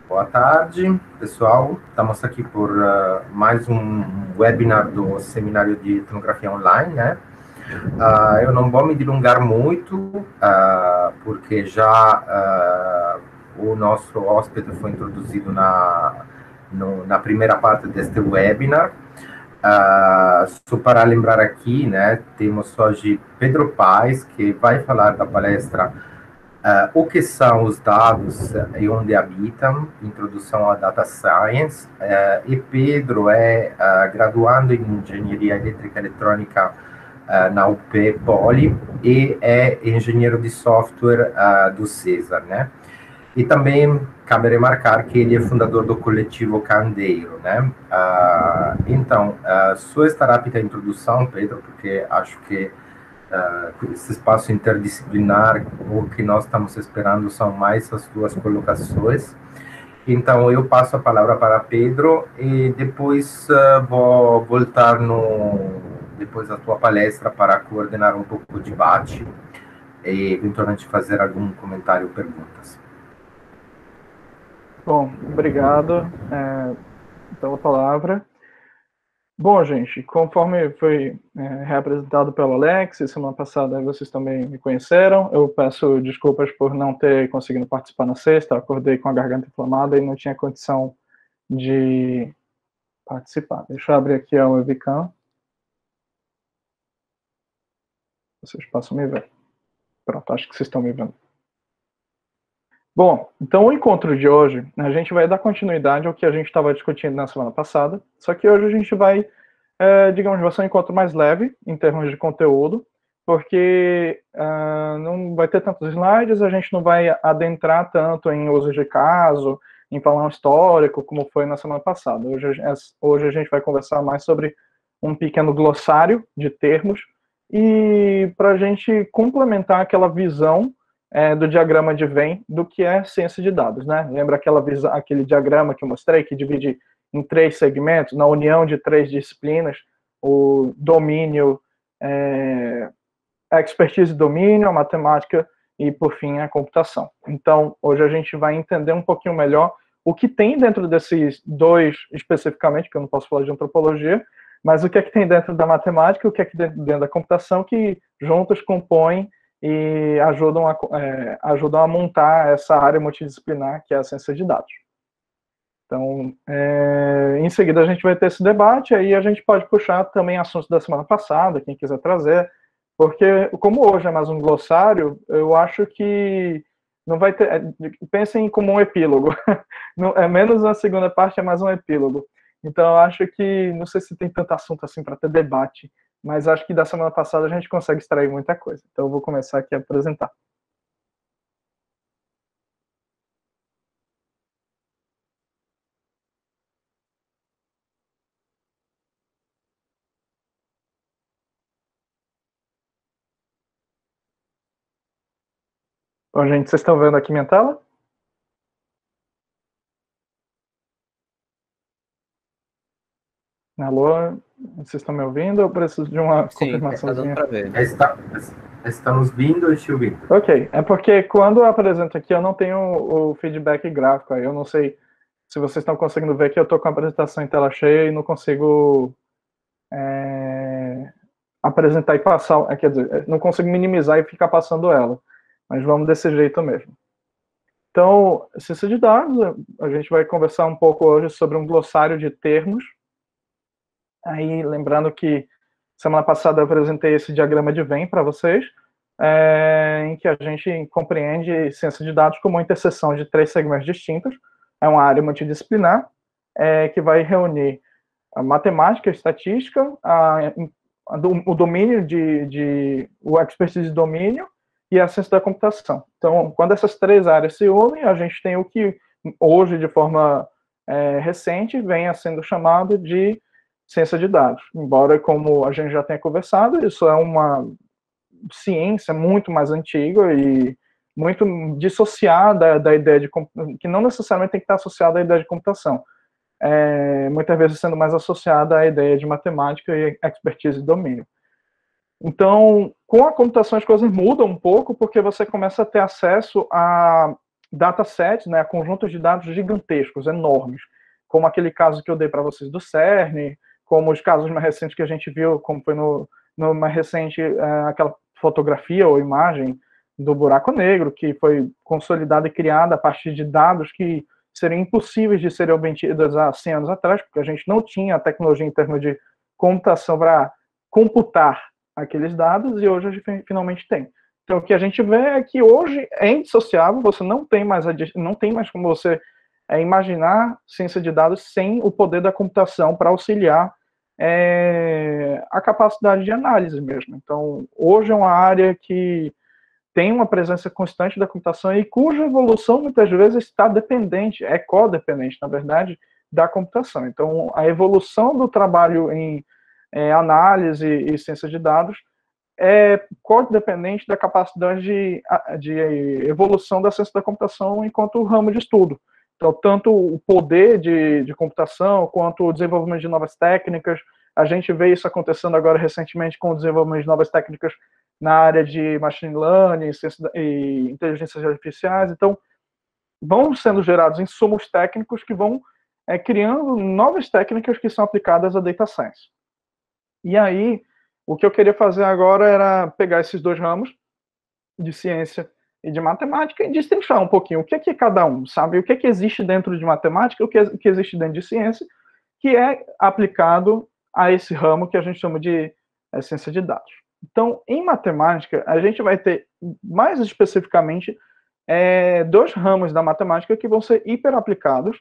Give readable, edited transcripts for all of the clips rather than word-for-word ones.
Boa tarde, pessoal. Estamos aqui por mais um webinar do Seminário de Etnografia Online, né? Eu não vou me delongar muito, porque já o nosso hóspede foi introduzido na primeira parte deste webinar. Só para lembrar aqui, né, temos hoje Pedro Paes, que vai falar da palestra o que são os dados e onde habitam, introdução à data science, e Pedro é graduando em engenharia elétrica e eletrônica na UP Poli e é engenheiro de software do César, né? E também cabe remarcar que ele é fundador do coletivo Candeiro, né? Então, só estará apta a introdução, Pedro, porque acho que esse espaço interdisciplinar, o que nós estamos esperando são mais as duas colocações. Então, eu passo a palavra para Pedro e depois vou voltar depois da tua palestra para coordenar um pouco o debate e eventualmente fazer algum comentário ou perguntas. Bom, obrigado pela palavra. Bom, gente, conforme foi reapresentado pelo Alex, semana passada vocês também me conheceram. Eu peço desculpas por não ter conseguido participar na sexta, acordei com a garganta inflamada e não tinha condição de participar. Deixa eu abrir aqui a webcam. Vocês possam me ver. Pronto, acho que vocês estão me vendo. Bom, então o encontro de hoje, a gente vai dar continuidade ao que a gente estava discutindo na semana passada, só que hoje a gente vai, digamos, vai ser um encontro mais leve em termos de conteúdo, porque não vai ter tantos slides, a gente não vai adentrar tanto em usos de caso, em falar um histórico, como foi na semana passada. Hoje a gente vai conversar mais sobre um pequeno glossário de termos, e para a gente complementar aquela visão do diagrama de Venn do que é ciência de dados, né? Lembra aquele diagrama que eu mostrei, que divide em 3 segmentos, na união de 3 disciplinas, o domínio, a expertise e domínio, a matemática e, por fim, a computação. Então, hoje a gente vai entender um pouquinho melhor o que tem dentro desses dois, especificamente, que eu não posso falar de antropologia, mas o que é que tem dentro da matemática e o que é que tem dentro da computação, que juntos compõem e ajudam a montar essa área multidisciplinar que é a ciência de dados. Então, em seguida a gente vai ter esse debate, aí a gente pode puxar também assuntos da semana passada, quem quiser trazer, porque como hoje é mais um glossário, eu acho que não vai ter, pensem como um epílogo, é menos a segunda parte, é mais um epílogo. Então, eu acho que, não sei se tem tanto assunto assim para ter debate, mas acho que da semana passada a gente consegue extrair muita coisa. Então, eu vou começar aqui a apresentar. Bom, gente, vocês estão vendo aqui minha tela? Alô, vocês estão me ouvindo? Eu preciso de uma Sim, tá dando confirmaçãozinha. para ver. Estamos vindo e te ouvindo. Ok, é porque quando eu apresento aqui eu não tenho o feedback gráfico, aí eu não sei se vocês estão conseguindo ver que eu estou com a apresentação em tela cheia e não consigo apresentar e passar, quer dizer, não consigo minimizar e ficar passando ela, mas vamos desse jeito mesmo. Então, ciência de dados, a gente vai conversar um pouco hoje sobre um glossário de termos. Aí, lembrando que semana passada eu apresentei esse diagrama de Venn para vocês, em que a gente compreende ciência de dados como uma interseção de 3 segmentos distintos. É uma área multidisciplinar que vai reunir a matemática, a estatística, o domínio o expertise de domínio e a ciência da computação. Então, quando essas 3 áreas se unem, a gente tem o que hoje, de forma recente, venha sendo chamado de ciência de dados. Embora, como a gente já tenha conversado, isso é uma ciência muito mais antiga e muito dissociada da ideia de que não necessariamente tem que estar associada à ideia de computação. Muitas vezes sendo mais associada à ideia de matemática e expertise de domínio. Então, com a computação as coisas mudam um pouco, porque você começa a ter acesso a datasets, né, conjuntos de dados gigantescos, enormes, como aquele caso que eu dei para vocês do CERN, como os casos mais recentes que a gente viu, como foi no mais recente, aquela fotografia ou imagem do buraco negro, que foi consolidada e criada a partir de dados que seriam impossíveis de serem obtidos há 100 anos atrás, porque a gente não tinha a tecnologia em termos de computação para computar aqueles dados, e hoje a gente finalmente tem. Então, o que a gente vê é que hoje é indissociável, você não tem mais como você imaginar ciência de dados sem o poder da computação para auxiliar a capacidade de análise mesmo. Então, hoje é uma área que tem uma presença constante da computação e cuja evolução muitas vezes está dependente, é codependente, na verdade, da computação. Então, a evolução do trabalho em análise e ciência de dados é codependente da capacidade de evolução da ciência da computação enquanto ramo de estudo. Então, tanto o poder de computação, quanto o desenvolvimento de novas técnicas, a gente vê isso acontecendo agora recentemente com o desenvolvimento de novas técnicas na área de machine learning e inteligências artificiais. Então, vão sendo gerados insumos técnicos que vão criando novas técnicas que são aplicadas à data science. E aí, o que eu queria fazer agora era pegar esses dois ramos de ciência e de matemática e destrinchar um pouquinho o que é cada um, sabe? O que existe dentro de matemática, o que existe dentro de ciência, que é aplicado a esse ramo que a gente chama de ciência de dados. Então, em matemática, a gente vai ter, mais especificamente, dois ramos da matemática que vão ser hiperaplicados.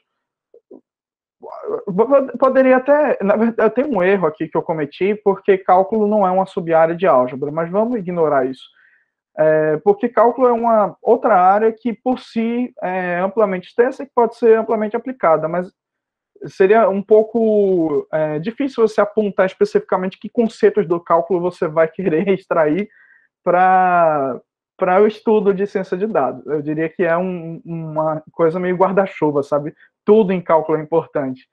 Poderia até... Na verdade, tem um erro aqui que eu cometi, porque cálculo não é uma sub-área de álgebra, mas vamos ignorar isso. Porque cálculo é uma outra área que, por si, é amplamente extensa e que pode ser amplamente aplicada, mas seria um pouco difícil você apontar especificamente que conceitos do cálculo você vai querer extrair para o estudo de ciência de dados. Eu diria que é uma coisa meio guarda-chuva, sabe? Tudo em cálculo é importante.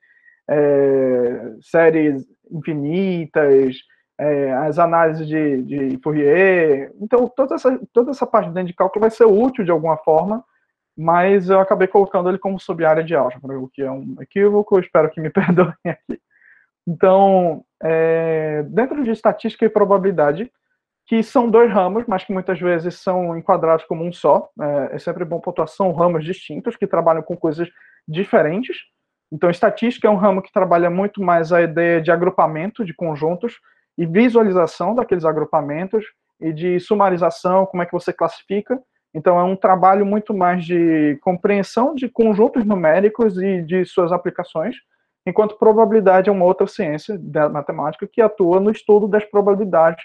Séries infinitas, as análises de Fourier. Então, toda essa parte dentro de cálculo vai ser útil de alguma forma, mas eu acabei colocando ele como sub-área de álgebra, o que é um equívoco, eu espero que me perdoem aqui. Então, dentro de estatística e probabilidade, que são dois ramos, mas que muitas vezes são enquadrados como um só, é sempre bom pontuar, são ramos distintos, que trabalham com coisas diferentes. Então, estatística é um ramo que trabalha muito mais a ideia de agrupamento de conjuntos e visualização daqueles agrupamentos e de sumarização, como é que você classifica. Então, é um trabalho muito mais de compreensão de conjuntos numéricos e de suas aplicações, enquanto probabilidade é uma outra ciência da matemática que atua no estudo das probabilidades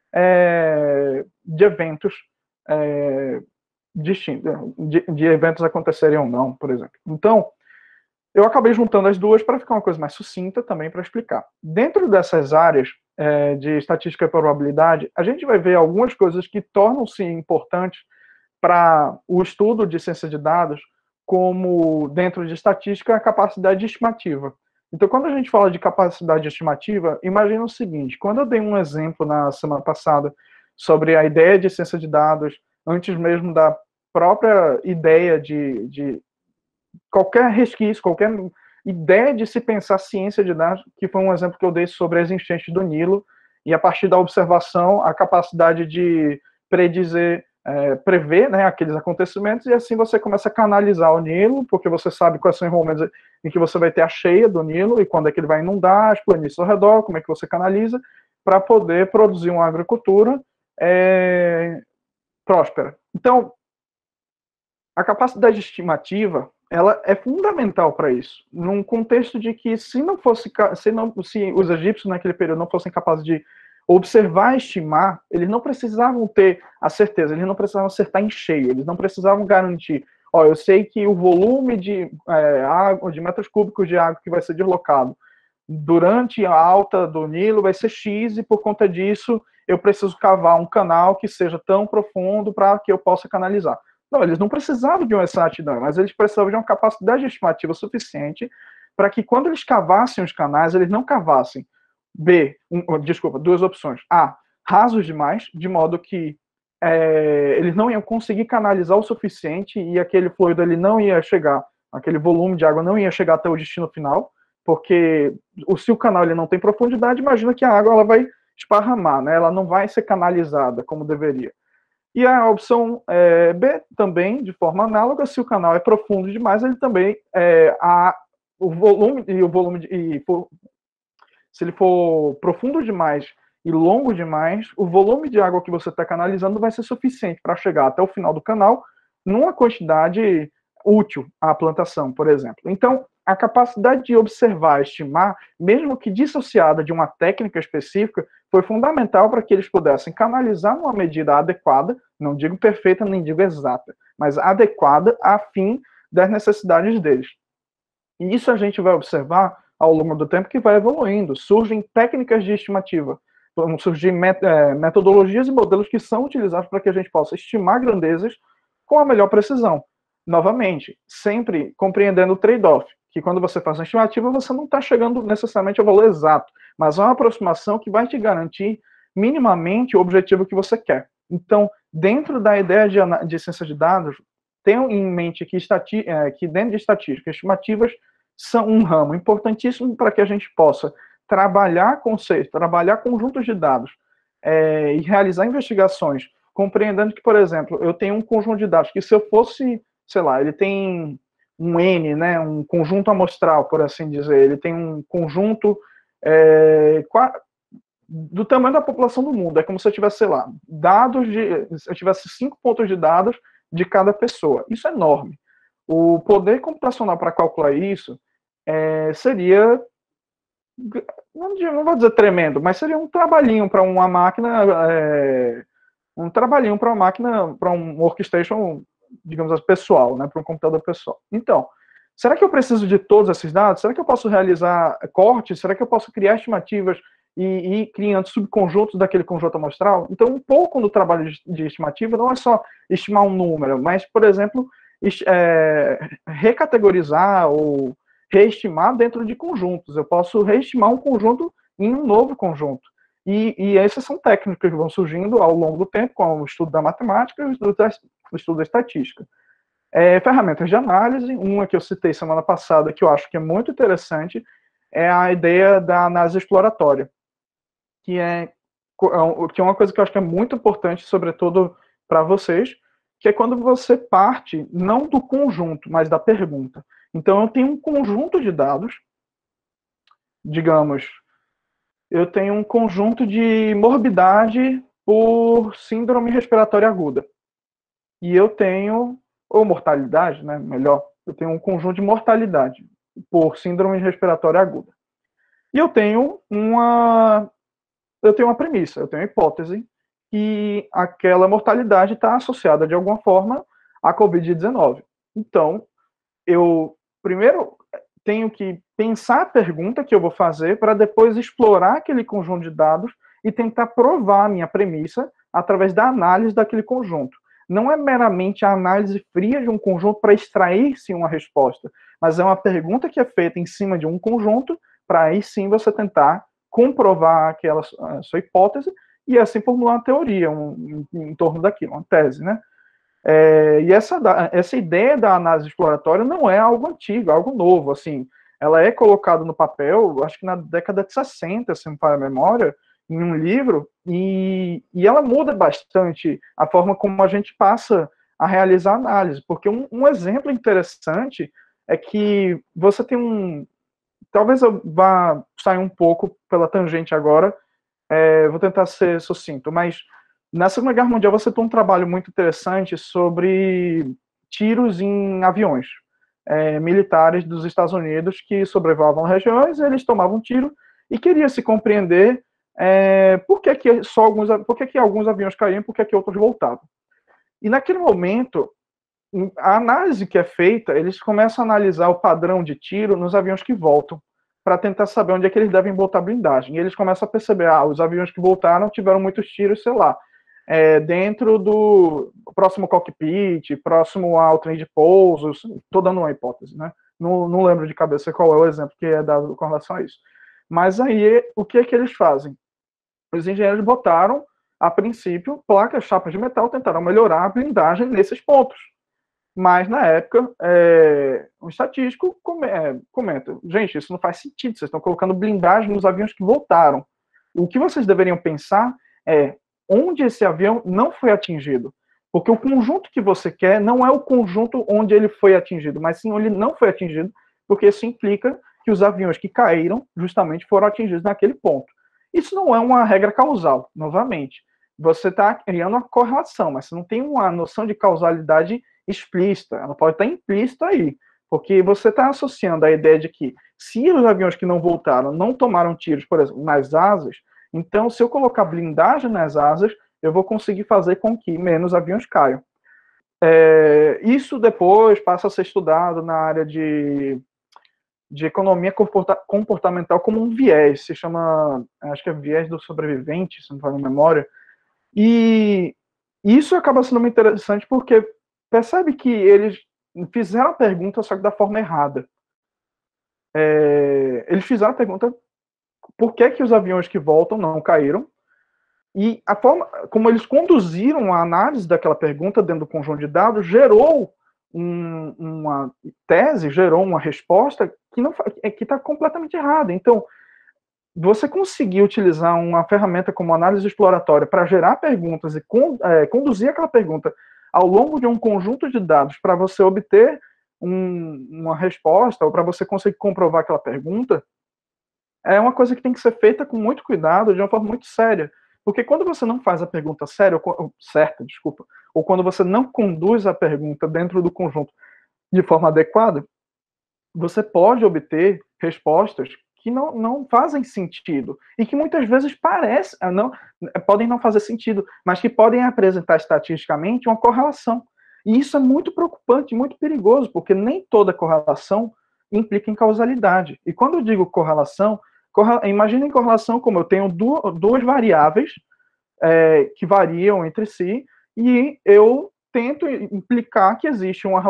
de eventos distintos, de eventos acontecerem ou não, por exemplo. Então, eu acabei juntando as duas para ficar uma coisa mais sucinta também para explicar. Dentro dessas áreas de estatística e probabilidade, a gente vai ver algumas coisas que tornam-se importantes para o estudo de ciência de dados, como dentro de estatística, a capacidade estimativa. Então, quando a gente fala de capacidade estimativa, imagina o seguinte: quando eu dei um exemplo na semana passada sobre a ideia de ciência de dados, antes mesmo da própria ideia de qualquer resquício, qualquer ideia de se pensar ciência de dados, que foi um exemplo que eu dei sobre as enchentes do Nilo, e a partir da observação, a capacidade de prever, né, aqueles acontecimentos, e assim você começa a canalizar o Nilo, porque você sabe quais são os momentos em que você vai ter a cheia do Nilo, e quando é que ele vai inundar, as planícies ao redor, como é que você canaliza, para poder produzir uma agricultura próspera. Então, a capacidade estimativa, ela é fundamental para isso, num contexto de que se os egípcios naquele período não fossem capazes de observar e estimar, eles não precisavam ter a certeza, eles não precisavam acertar em cheio, eles não precisavam garantir, eu sei que o volume de água, de metros cúbicos de água que vai ser deslocado durante a alta do Nilo vai ser X, e por conta disso eu preciso cavar um canal que seja tão profundo para que eu possa canalizar. Não, eles não precisavam de uma exatidão, mas eles precisavam de uma capacidade estimativa suficiente para que quando eles cavassem os canais, eles não cavassem duas opções. A, rasos demais, de modo que eles não iam conseguir canalizar o suficiente e aquele fluido ele não ia chegar, aquele volume de água não ia chegar até o destino final, porque se o canal ele não tem profundidade, imagina que a água ela vai esparramar, né? Ela não vai ser canalizada como deveria. E a opção B também, de forma análoga, se o canal é profundo demais, ele também o volume se ele for profundo demais e longo demais, o volume de água que você está canalizando vai ser suficiente para chegar até o final do canal numa quantidade útil à plantação, por exemplo. Então, a capacidade de observar, estimar, mesmo que dissociada de uma técnica específica, foi fundamental para que eles pudessem canalizar numa medida adequada, não digo perfeita, nem digo exata, mas adequada a fim das necessidades deles. E isso a gente vai observar ao longo do tempo que vai evoluindo. Surgem técnicas de estimativa, vão surgir metodologias e modelos que são utilizados para que a gente possa estimar grandezas com a melhor precisão. Novamente, sempre compreendendo o trade-off, que quando você faz uma estimativa, você não está chegando necessariamente ao valor exato, mas é uma aproximação que vai te garantir minimamente o objetivo que você quer. Então, dentro da ideia de ciência de dados, tenham em mente que dentro de estatística, estimativas são um ramo importantíssimo para que a gente possa trabalhar conceitos, trabalhar conjuntos de dados e realizar investigações, compreendendo que, por exemplo, eu tenho um conjunto de dados que se eu fosse, sei lá, ele tem um N, né, um conjunto amostral, por assim dizer, ele tem um conjunto do tamanho da população do mundo. É como se eu tivesse, sei lá, se eu tivesse 5 pontos de dados de cada pessoa. Isso é enorme. O poder computacional para calcular isso seria, não vou dizer tremendo, mas seria um trabalhinho para uma máquina, para um workstation, digamos assim, pessoal, né, para um computador pessoal. Então, será que eu preciso de todos esses dados? Será que eu posso realizar cortes? Será que eu posso criar estimativas e ir criando subconjuntos daquele conjunto amostral? Então, um pouco do trabalho de estimativa não é só estimar um número, mas, por exemplo, recategorizar ou reestimar dentro de conjuntos. Eu posso reestimar um conjunto em um novo conjunto. E essas são técnicas que vão surgindo ao longo do tempo, com o estudo da matemática e o estudo da estatística. Ferramentas de análise, uma que eu citei semana passada, que eu acho que é muito interessante, é a ideia da análise exploratória, que é uma coisa que eu acho que é muito importante, sobretudo para vocês, que é quando você parte não do conjunto, mas da pergunta. Então, eu tenho um conjunto de dados, digamos, eu tenho um conjunto de morbidade por síndrome respiratória aguda. E eu tenho, ou mortalidade, né, melhor, eu tenho um conjunto de mortalidade por síndrome respiratória aguda. E eu tenho uma premissa, eu tenho uma hipótese que aquela mortalidade está associada de alguma forma à Covid-19. Então, eu primeiro tenho que pensar a pergunta que eu vou fazer para depois explorar aquele conjunto de dados e tentar provar a minha premissa através da análise daquele conjunto. Não é meramente a análise fria de um conjunto para extrair-se uma resposta, mas é uma pergunta que é feita em cima de um conjunto para aí sim você tentar comprovar aquela sua hipótese e assim formular uma teoria em torno daquilo, uma tese, né? E essa ideia da análise exploratória não é algo antigo, é algo novo, assim, ela é colocada no papel, acho que na década de 60, se me falha a memória, em um livro, e ela muda bastante a forma como a gente passa a realizar análise, porque um exemplo interessante é que você tem talvez eu vá sair um pouco pela tangente agora, vou tentar ser sucinto, mas na Segunda Guerra Mundial você tem um trabalho muito interessante sobre tiros em aviões militares dos Estados Unidos que sobrevoavam regiões, eles tomavam tiro e queria se compreender por que alguns aviões caíam e por que outros voltavam. E naquele momento, a análise que é feita, eles começam a analisar o padrão de tiro nos aviões que voltam, para tentar saber onde é que eles devem botar blindagem. E eles começam a perceber, os aviões que voltaram tiveram muitos tiros, sei lá, dentro do próximo cockpit, próximo ao trem de pouso, estou dando uma hipótese, né? Não lembro de cabeça qual é o exemplo que é dado com relação a isso. Mas aí, o que é que eles fazem? Os engenheiros botaram a princípio, placas, chapas de metal tentaram melhorar a blindagem nesses pontos. Mas, na época, um estatístico comenta, gente, isso não faz sentido, vocês estão colocando blindagem nos aviões que voltaram. O que vocês deveriam pensar é onde esse avião não foi atingido. Porque o conjunto que você quer não é o conjunto onde ele foi atingido, mas sim onde ele não foi atingido, porque isso implica que os aviões que caíram justamente foram atingidos naquele ponto. Isso não é uma regra causal, novamente. Você está criando uma correlação, mas você não tem uma noção de causalidade explícita, ela pode estar implícita aí, porque você está associando a ideia de que se os aviões que não voltaram não tomaram tiros, por exemplo, nas asas, então se eu colocar blindagem nas asas, eu vou conseguir fazer com que menos aviões caiam. Isso depois passa a ser estudado na área de economia comportamental como um viés, se chama, acho que é viés do sobrevivente, se não me falha a memória, e isso acaba sendo muito interessante porque percebe que eles fizeram a pergunta só que da forma errada. Eles fizeram a pergunta por que os aviões que voltam não caíram, e a forma como eles conduziram a análise daquela pergunta dentro do conjunto de dados gerou uma tese, gerou uma resposta que está completamente errada. Então, você conseguir utilizar uma ferramenta como análise exploratória para gerar perguntas e conduzir aquela pergunta ao longo de um conjunto de dados para você obter uma resposta ou para você conseguir comprovar aquela pergunta, é uma coisa que tem que ser feita com muito cuidado, de uma forma muito séria. Porque quando você não faz a pergunta certa, ou quando você não conduz a pergunta dentro do conjunto de forma adequada, você pode obter respostas que não fazem sentido e que muitas vezes podem não fazer sentido, mas que podem apresentar estatisticamente uma correlação. E isso é muito preocupante, muito perigoso, porque nem toda correlação implica em causalidade. E quando eu digo correlação, imaginem correlação como eu tenho duas variáveis que variam entre si e eu tento implicar que existe uma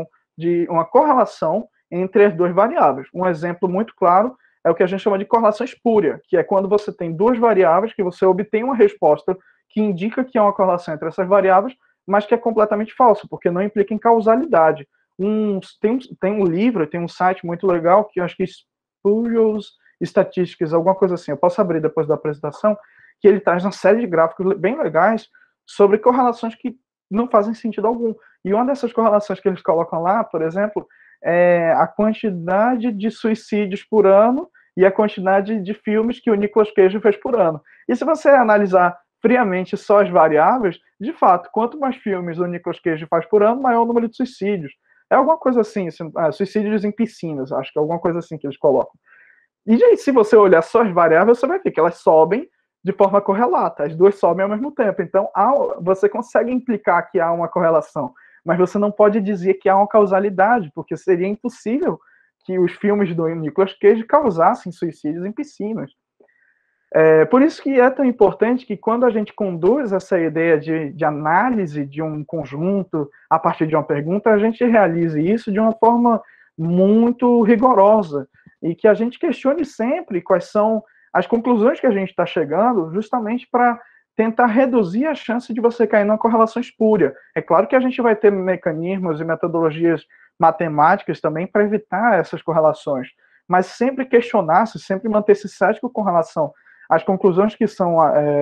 correlação entre as duas variáveis. Um exemplo muito claro é o que a gente chama de correlação espúria, que é quando você tem duas variáveis que você obtém uma resposta que indica que há uma correlação entre essas variáveis, mas que é completamente falsa, porque não implica em causalidade. Tem um livro, tem um site muito legal, que eu acho que é Spurious Statistics, alguma coisa assim, eu posso abrir depois da apresentação, que ele traz uma série de gráficos bem legais sobre correlações que não fazem sentido algum. E uma dessas correlações que eles colocam lá, por exemplo, é a quantidade de suicídios por ano e a quantidade de filmes que o Nicolas Cage fez por ano. E se você analisar friamente só as variáveis, de fato, quanto mais filmes o Nicolas Cage faz por ano, maior o número de suicídios. É alguma coisa assim, suicídios em piscinas, acho que é alguma coisa assim que eles colocam. E aí, se você olhar só as variáveis, você vai ver que elas sobem de forma correlata, as duas sobem ao mesmo tempo. Então, você consegue implicar que há uma correlação, mas você não pode dizer que há uma causalidade, porque seria impossível que os filmes do Nicolas Cage causassem suicídios em piscinas. Por isso que é tão importante que quando a gente conduz essa ideia de análise de um conjunto a partir de uma pergunta, a gente realize isso de uma forma muito rigorosa e que a gente questione sempre quais são as conclusões que a gente está chegando, justamente para tentar reduzir a chance de você cair numa correlação espúria. É claro que a gente vai ter mecanismos e metodologias matemáticas também para evitar essas correlações, mas sempre questionar-se, sempre manter-se cético com relação às conclusões que são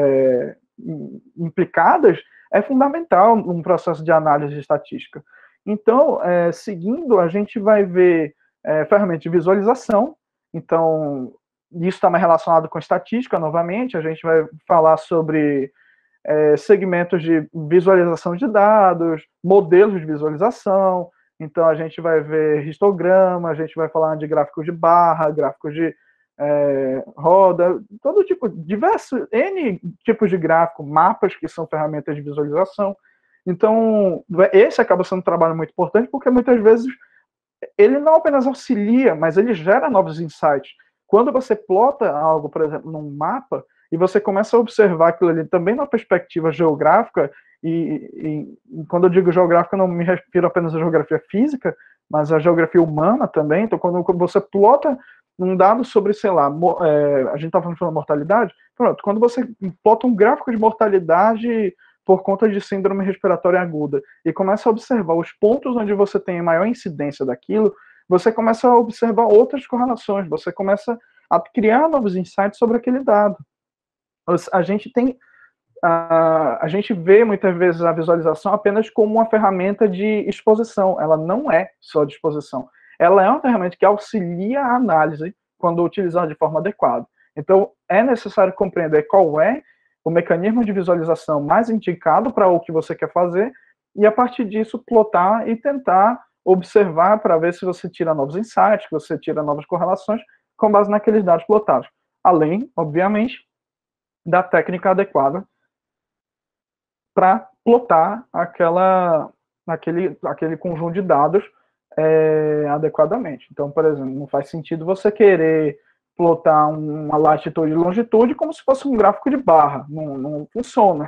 implicadas é fundamental num processo de análise estatística. Então, seguindo, a gente vai ver ferramentas de visualização. Então, isso está mais relacionado com estatística, novamente. A gente vai falar sobre segmentos de visualização de dados, modelos de visualização. Então, a gente vai ver histograma, a gente vai falar de gráficos de barra, gráficos de roda, todo tipo, N tipos de gráfico, mapas que são ferramentas de visualização. Então, esse acaba sendo um trabalho muito importante, porque muitas vezes ele não apenas auxilia, mas ele gera novos insights. Quando você plota algo, por exemplo, num mapa, e você começa a observar aquilo ali também na perspectiva geográfica, e quando eu digo geográfica, não me refiro apenas à geografia física, mas à geografia humana também. Então, quando você plota um dado sobre, sei lá, a gente estava falando de mortalidade, pronto, quando você plota um gráfico de mortalidade por conta de síndrome respiratória aguda e começa a observar os pontos onde você tem maior incidência daquilo, você começa a observar outras correlações, você começa a criar novos insights sobre aquele dado. A gente tem a gente vê muitas vezes a visualização apenas como uma ferramenta de exposição. Ela não é só de exposição. Ela é uma ferramenta que auxilia a análise quando utilizada de forma adequada. Então, é necessário compreender qual é o mecanismo de visualização mais indicado para o que você quer fazer e, a partir disso, plotar e tentar observar para ver se você tira novos insights, que você tira novas correlações com base naqueles dados plotados. Além, obviamente, da técnica adequada para plotar aquele conjunto de dados adequadamente. Então, por exemplo, não faz sentido você querer plotar uma latitude e longitude como se fosse um gráfico de barra. Não funciona.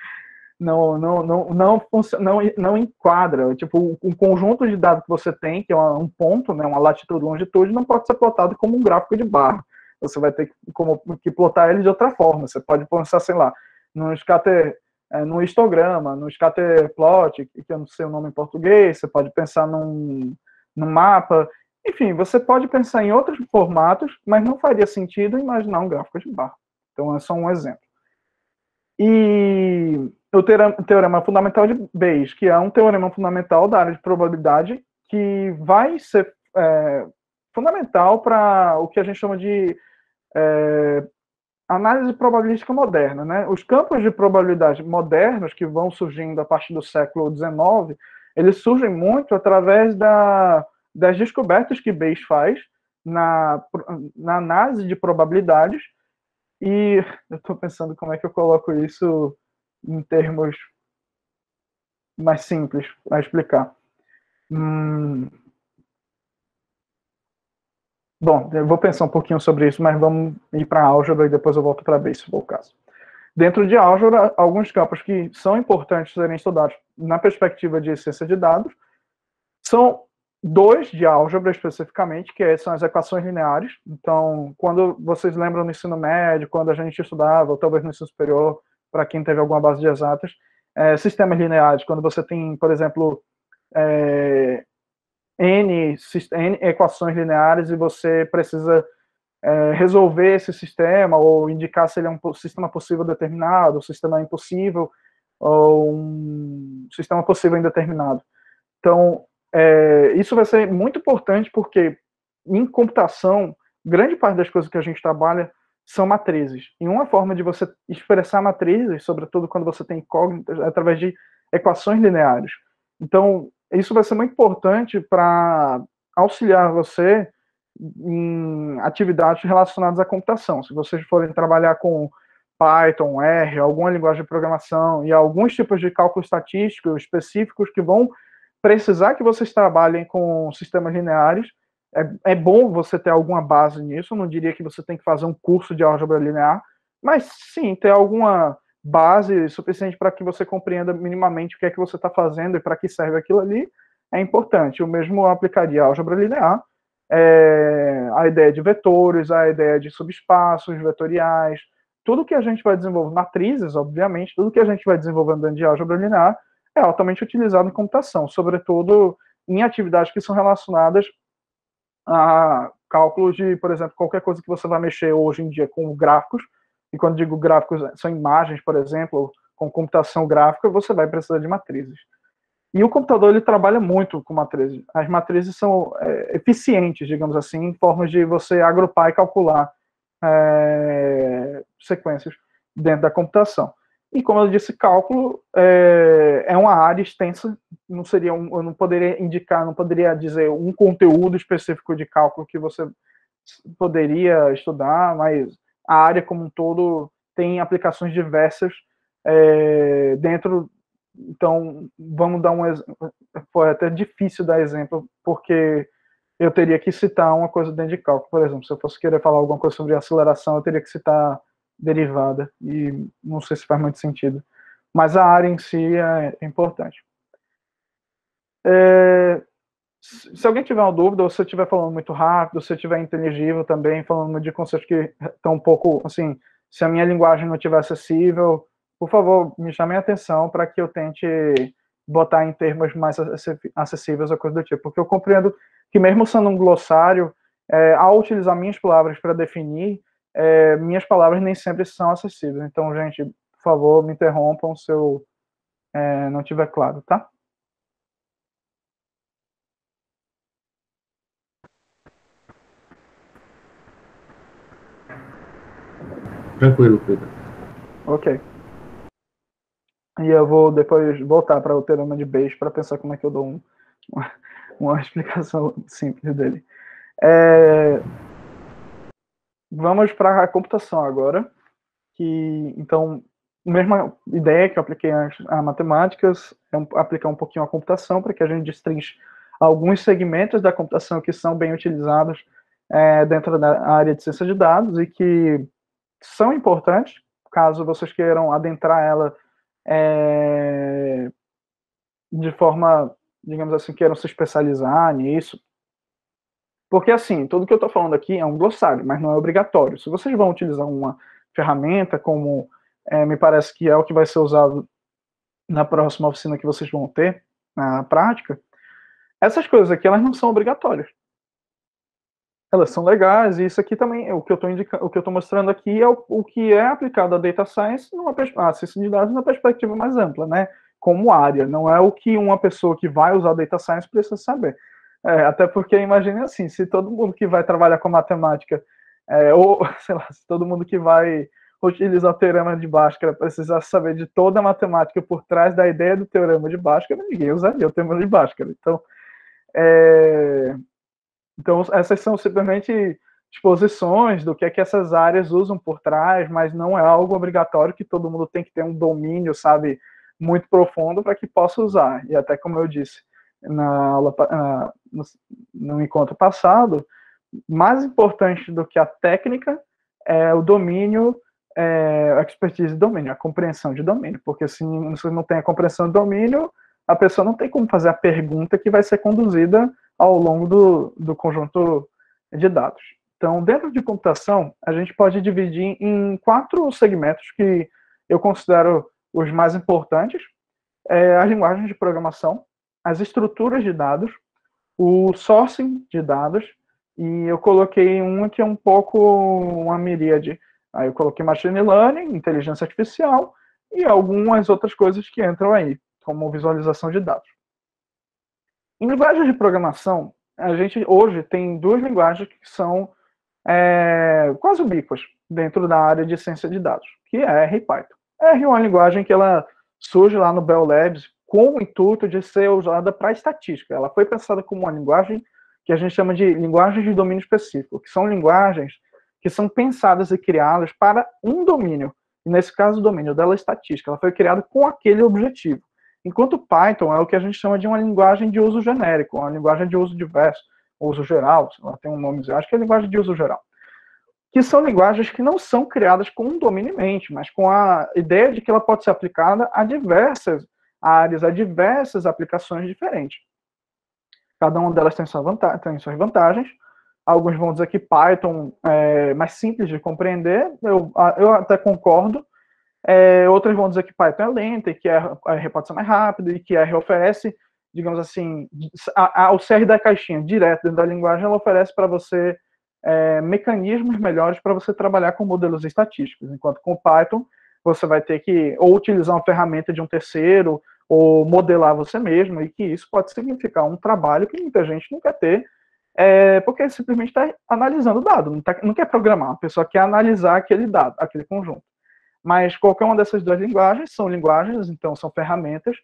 Não enquadra. Tipo, um conjunto de dados que você tem, que é um ponto, né, uma latitude e longitude, não pode ser plotado como um gráfico de barra. Você vai ter que plotar ele de outra forma. Você pode pensar, sei lá, no histograma, no scatterplot, que eu não sei o nome em português, você pode pensar num mapa, enfim, você pode pensar em outros formatos, mas não faria sentido imaginar um gráfico de barra. Então, é só um exemplo. E o teorema fundamental de Bayes, que é um teorema fundamental da área de probabilidade, que vai ser fundamental para o que a gente chama de análise probabilística moderna, né? Os campos de probabilidade modernos que vão surgindo a partir do século XIX, eles surgem muito através das descobertas que Bayes faz na análise de probabilidades. E eu estou pensando como é que eu coloco isso em termos mais simples para explicar. Bom, eu vou pensar um pouquinho sobre isso, mas vamos ir para a álgebra e depois eu volto para Bayes, se for o caso. Dentro de álgebra, alguns campos que são importantes serem estudados na perspectiva de ciência de dados são dois de álgebra especificamente, que são as equações lineares. Então, quando vocês lembram no ensino médio, quando a gente estudava, ou talvez no ensino superior, para quem teve alguma base de exatas, sistemas lineares, quando você tem, por exemplo, N equações lineares e você precisa resolver esse sistema ou indicar se ele é um sistema possível determinado, um sistema impossível ou um sistema possível indeterminado. Então, isso vai ser muito importante porque em computação, grande parte das coisas que a gente trabalha são matrizes. E uma forma de você expressar matrizes, sobretudo quando você tem incógnitas, é através de equações lineares. Então, isso vai ser muito importante para auxiliar você em atividades relacionadas à computação. Se vocês forem trabalhar com Python, R, alguma linguagem de programação e alguns tipos de cálculo estatístico específicos que vão precisar que vocês trabalhem com sistemas lineares, é bom você ter alguma base nisso. Eu não diria que você tem que fazer um curso de álgebra linear, mas sim, ter alguma base suficiente para que você compreenda minimamente o que é que você está fazendo e para que serve aquilo ali, é importante. O mesmo aplicaria a álgebra linear, a ideia de vetores, a ideia de subespaços vetoriais, tudo que a gente vai desenvolver, matrizes, obviamente, tudo que a gente vai desenvolvendo dentro de álgebra linear é altamente utilizado em computação, sobretudo em atividades que são relacionadas a cálculos de, por exemplo, qualquer coisa que você vai mexer hoje em dia com gráficos, e quando digo gráficos, são imagens, por exemplo, com computação gráfica, você vai precisar de matrizes. E o computador, ele trabalha muito com matrizes. As matrizes são eficientes, digamos assim, em formas de você agrupar e calcular sequências dentro da computação. E como eu disse, cálculo é uma área extensa, eu não poderia indicar, não poderia dizer um conteúdo específico de cálculo que você poderia estudar, mas a área como um todo tem aplicações diversas dentro. Então, vamos dar um exemplo. Foi até difícil dar exemplo, porque eu teria que citar uma coisa dentro de cálculo. Por exemplo, se eu fosse querer falar alguma coisa sobre aceleração, eu teria que citar derivada, e não sei se faz muito sentido. Mas a área em si é importante. Se alguém tiver uma dúvida, ou se eu estiver falando muito rápido, se eu estiver inteligível também, falando de conceitos que estão um pouco, assim, se a minha linguagem não estiver acessível, por favor, me chame a atenção para que eu tente botar em termos mais acessíveis ou coisa do tipo, porque eu compreendo que mesmo sendo um glossário, ao utilizar minhas palavras para definir, minhas palavras nem sempre são acessíveis. Então, gente, por favor, me interrompam se eu não estiver claro, tá? Tranquilo, Pedro. Ok. E eu vou depois voltar para o teorema de Bayes para pensar como é que eu dou uma explicação simples dele. Vamos para a computação agora, que então a mesma ideia que eu apliquei antes a matemáticas, é aplicar um pouquinho a computação para que a gente destrinche alguns segmentos da computação que são bem utilizados dentro da área de ciência de dados e que são importantes, caso vocês queiram adentrar ela de forma, digamos assim, queiram se especializar nisso. Porque, assim, tudo que eu estou falando aqui é um glossário, mas não é obrigatório. Se vocês vão utilizar uma ferramenta, como me parece que é o que vai ser usado na próxima oficina que vocês vão ter, na prática, essas coisas aqui, elas não são obrigatórias. Elas são legais, e isso aqui também, o que eu estou mostrando aqui é o que é aplicado a Data Science, a ciência de dados, numa perspectiva mais ampla, né? Como área, não é o que uma pessoa que vai usar Data Science precisa saber. Até porque, imagine assim, se todo mundo que vai trabalhar com matemática, ou, sei lá, se todo mundo que vai utilizar o teorema de Bhaskara precisasse saber de toda a matemática por trás da ideia do teorema de Bhaskara, ninguém usaria o teorema de Bhaskara. Então, essas são simplesmente exposições do que é que essas áreas usam por trás, mas não é algo obrigatório que todo mundo tem que ter um domínio, sabe, muito profundo para que possa usar. E até como eu disse na aula, no encontro passado, mais importante do que a técnica é o domínio, a expertise de domínio, a compreensão de domínio, porque se você não tem a compreensão de domínio, a pessoa não tem como fazer a pergunta que vai ser conduzida ao longo do conjunto de dados. Então, dentro de computação, a gente pode dividir em 4 segmentos que eu considero os mais importantes: as linguagens de programação, as estruturas de dados, o sourcing de dados, e eu coloquei uma que é um pouco uma miríade. Aí eu coloquei machine learning, inteligência artificial e algumas outras coisas que entram aí, como visualização de dados. Em linguagens de programação, a gente hoje tem 2 linguagens que são quase ubíquas dentro da área de ciência de dados, que é R e Python. R é uma linguagem que ela surge lá no Bell Labs com o intuito de ser usada para estatística. Ela foi pensada como uma linguagem que a gente chama de linguagens de domínio específico, que são linguagens que são pensadas e criadas para um domínio. E nesse caso, o domínio dela é estatística. Ela foi criada com aquele objetivo. Enquanto Python é o que a gente chama de uma linguagem de uso genérico, uma linguagem de uso diverso, uso geral, ela tem um nome, acho que é linguagem de uso geral. Que são linguagens que não são criadas com um domínio em mente, mas com a ideia de que ela pode ser aplicada a diversas áreas, a diversas aplicações diferentes. Cada uma delas tem suas vantagens. Alguns vão dizer que Python é mais simples de compreender, eu até concordo. Outros vão dizer que Python é lento e que R pode ser mais rápido e que R oferece, digamos assim, o CR da caixinha direto dentro da linguagem, ela oferece para você mecanismos melhores para você trabalhar com modelos estatísticos, enquanto com Python você vai ter que ou utilizar uma ferramenta de um terceiro ou modelar você mesmo, e que isso pode significar um trabalho que muita gente não quer ter, porque simplesmente está analisando o dado, não quer programar, a pessoa quer analisar aquele dado, aquele conjunto. Mas qualquer uma dessas 2 linguagens são linguagens, então são ferramentas,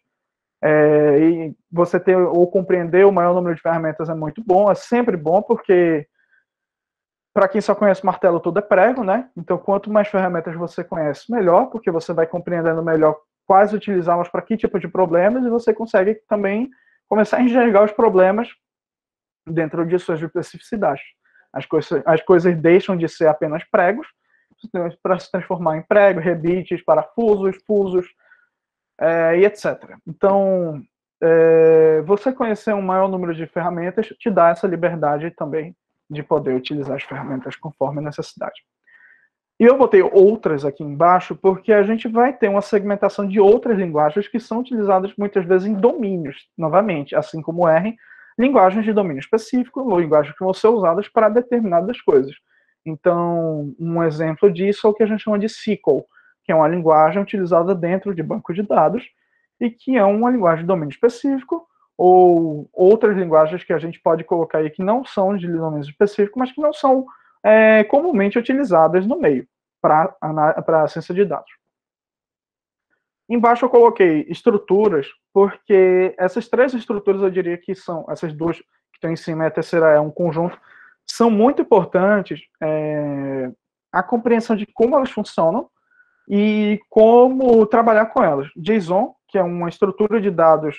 e você ter ou compreender o maior número de ferramentas é muito bom, é sempre bom, porque para quem só conhece martelo, tudo é prego, né? Então, quanto mais ferramentas você conhece, melhor, porque você vai compreendendo melhor quais utilizá-las para que tipo de problemas, e você consegue também começar a enxergar os problemas dentro de suas especificidades. As coisas deixam de ser apenas pregos para se transformar em prego, rebites, parafusos, fusos, e etc. Então, você conhecer um maior número de ferramentas te dá essa liberdade também de poder utilizar as ferramentas conforme a necessidade. E eu botei outras aqui embaixo porque a gente vai ter uma segmentação de outras linguagens que são utilizadas muitas vezes em domínios, novamente, assim como R, linguagens de domínio específico, ou linguagens que vão ser usadas para determinadas coisas. Então, um exemplo disso é o que a gente chama de SQL, que é uma linguagem utilizada dentro de banco de dados e que é uma linguagem de domínio específico, ou outras linguagens que a gente pode colocar aí que não são de domínio específico, mas que não são comumente utilizadas no meio para a ciência de dados. Embaixo eu coloquei estruturas, porque essas três estruturas eu diria que são, essas duas que estão em cima e a terceira é um conjunto, são muito importantes a compreensão de como elas funcionam e como trabalhar com elas. JSON, que é uma estrutura de dados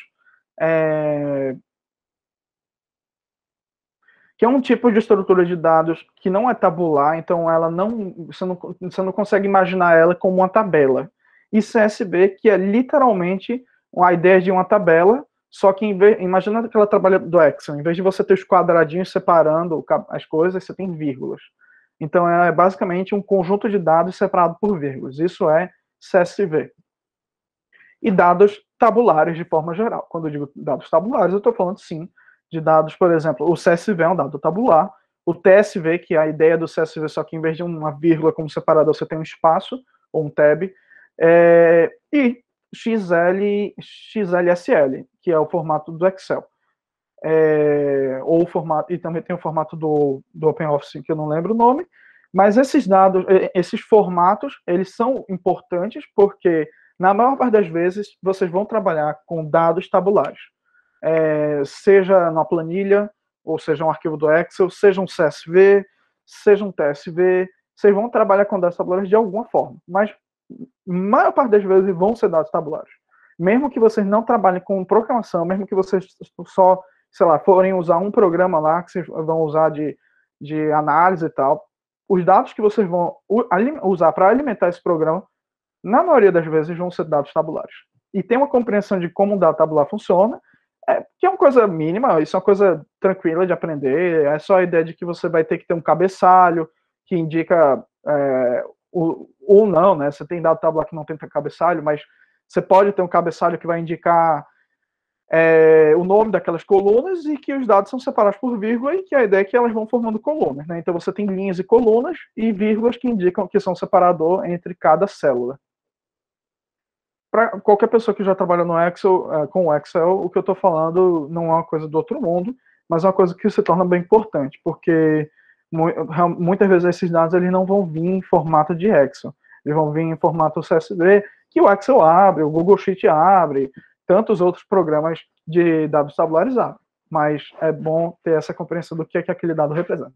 que é um tipo de estrutura de dados que não é tabular, então ela você não consegue imaginar ela como uma tabela. E CSV, que é literalmente a ideia de uma tabela, só que imagina aquela tabela do Excel, em vez de você ter os quadradinhos separando as coisas, você tem vírgulas. Então é basicamente um conjunto de dados separado por vírgulas. Isso é CSV. E dados tabulares de forma geral. Quando eu digo dados tabulares, eu estou falando sim de dados, por exemplo, o CSV é um dado tabular, o TSV, que é a ideia do CSV, só que em vez de uma vírgula como separador, você tem um espaço, ou um tab, e XLSL, que é o formato do Excel. Ou o formato, e também tem o formato do OpenOffice, que eu não lembro o nome, mas esses dados, esses formatos, eles são importantes porque, na maior parte das vezes, vocês vão trabalhar com dados tabulares. Seja na planilha, ou seja um arquivo do Excel, seja um CSV, seja um TSV, vocês vão trabalhar com dados tabulares de alguma forma, mas a maior parte das vezes vão ser dados tabulares. Mesmo que vocês não trabalhem com programação, mesmo que vocês só, sei lá, forem usar um programa lá, que vocês vão usar de análise e tal, os dados que vocês vão usar para alimentar esse programa, na maioria das vezes vão ser dados tabulares. E tem uma compreensão de como um dado tabular funciona, que é uma coisa mínima, isso é uma coisa tranquila de aprender, é só a ideia de que você vai ter que ter um cabeçalho que indica ou não, né? Você tem dado tabular que não tem cabeçalho, mas você pode ter um cabeçalho que vai indicar o nome daquelas colunas e que os dados são separados por vírgula e que a ideia é que elas vão formando colunas, né? Então você tem linhas e colunas e vírgulas que indicam que são separador entre cada célula. Para qualquer pessoa que já trabalha no Excel, com o Excel, o que eu estou falando não é uma coisa do outro mundo, mas é uma coisa que se torna bem importante, porque muitas vezes esses dados eles não vão vir em formato de Excel, eles vão vir em formato CSV, que o Excel abre, o Google Sheet abre, tantos outros programas de dados tabulares abrem, mas é bom ter essa compreensão do que é que aquele dado representa.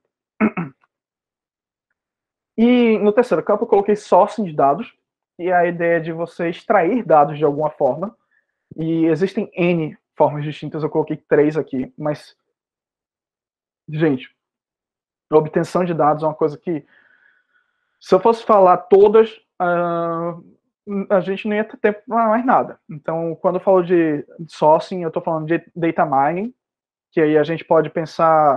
E no terceiro campo eu coloquei sourcing de dados, e a ideia de você extrair dados de alguma forma, e existem N formas distintas, eu coloquei 3 aqui, mas, gente, a obtenção de dados é uma coisa que, se eu fosse falar todas, a gente não ia ter tempo para mais nada. Então, quando eu falo de sourcing, eu estou falando de data mining, que aí a gente pode pensar,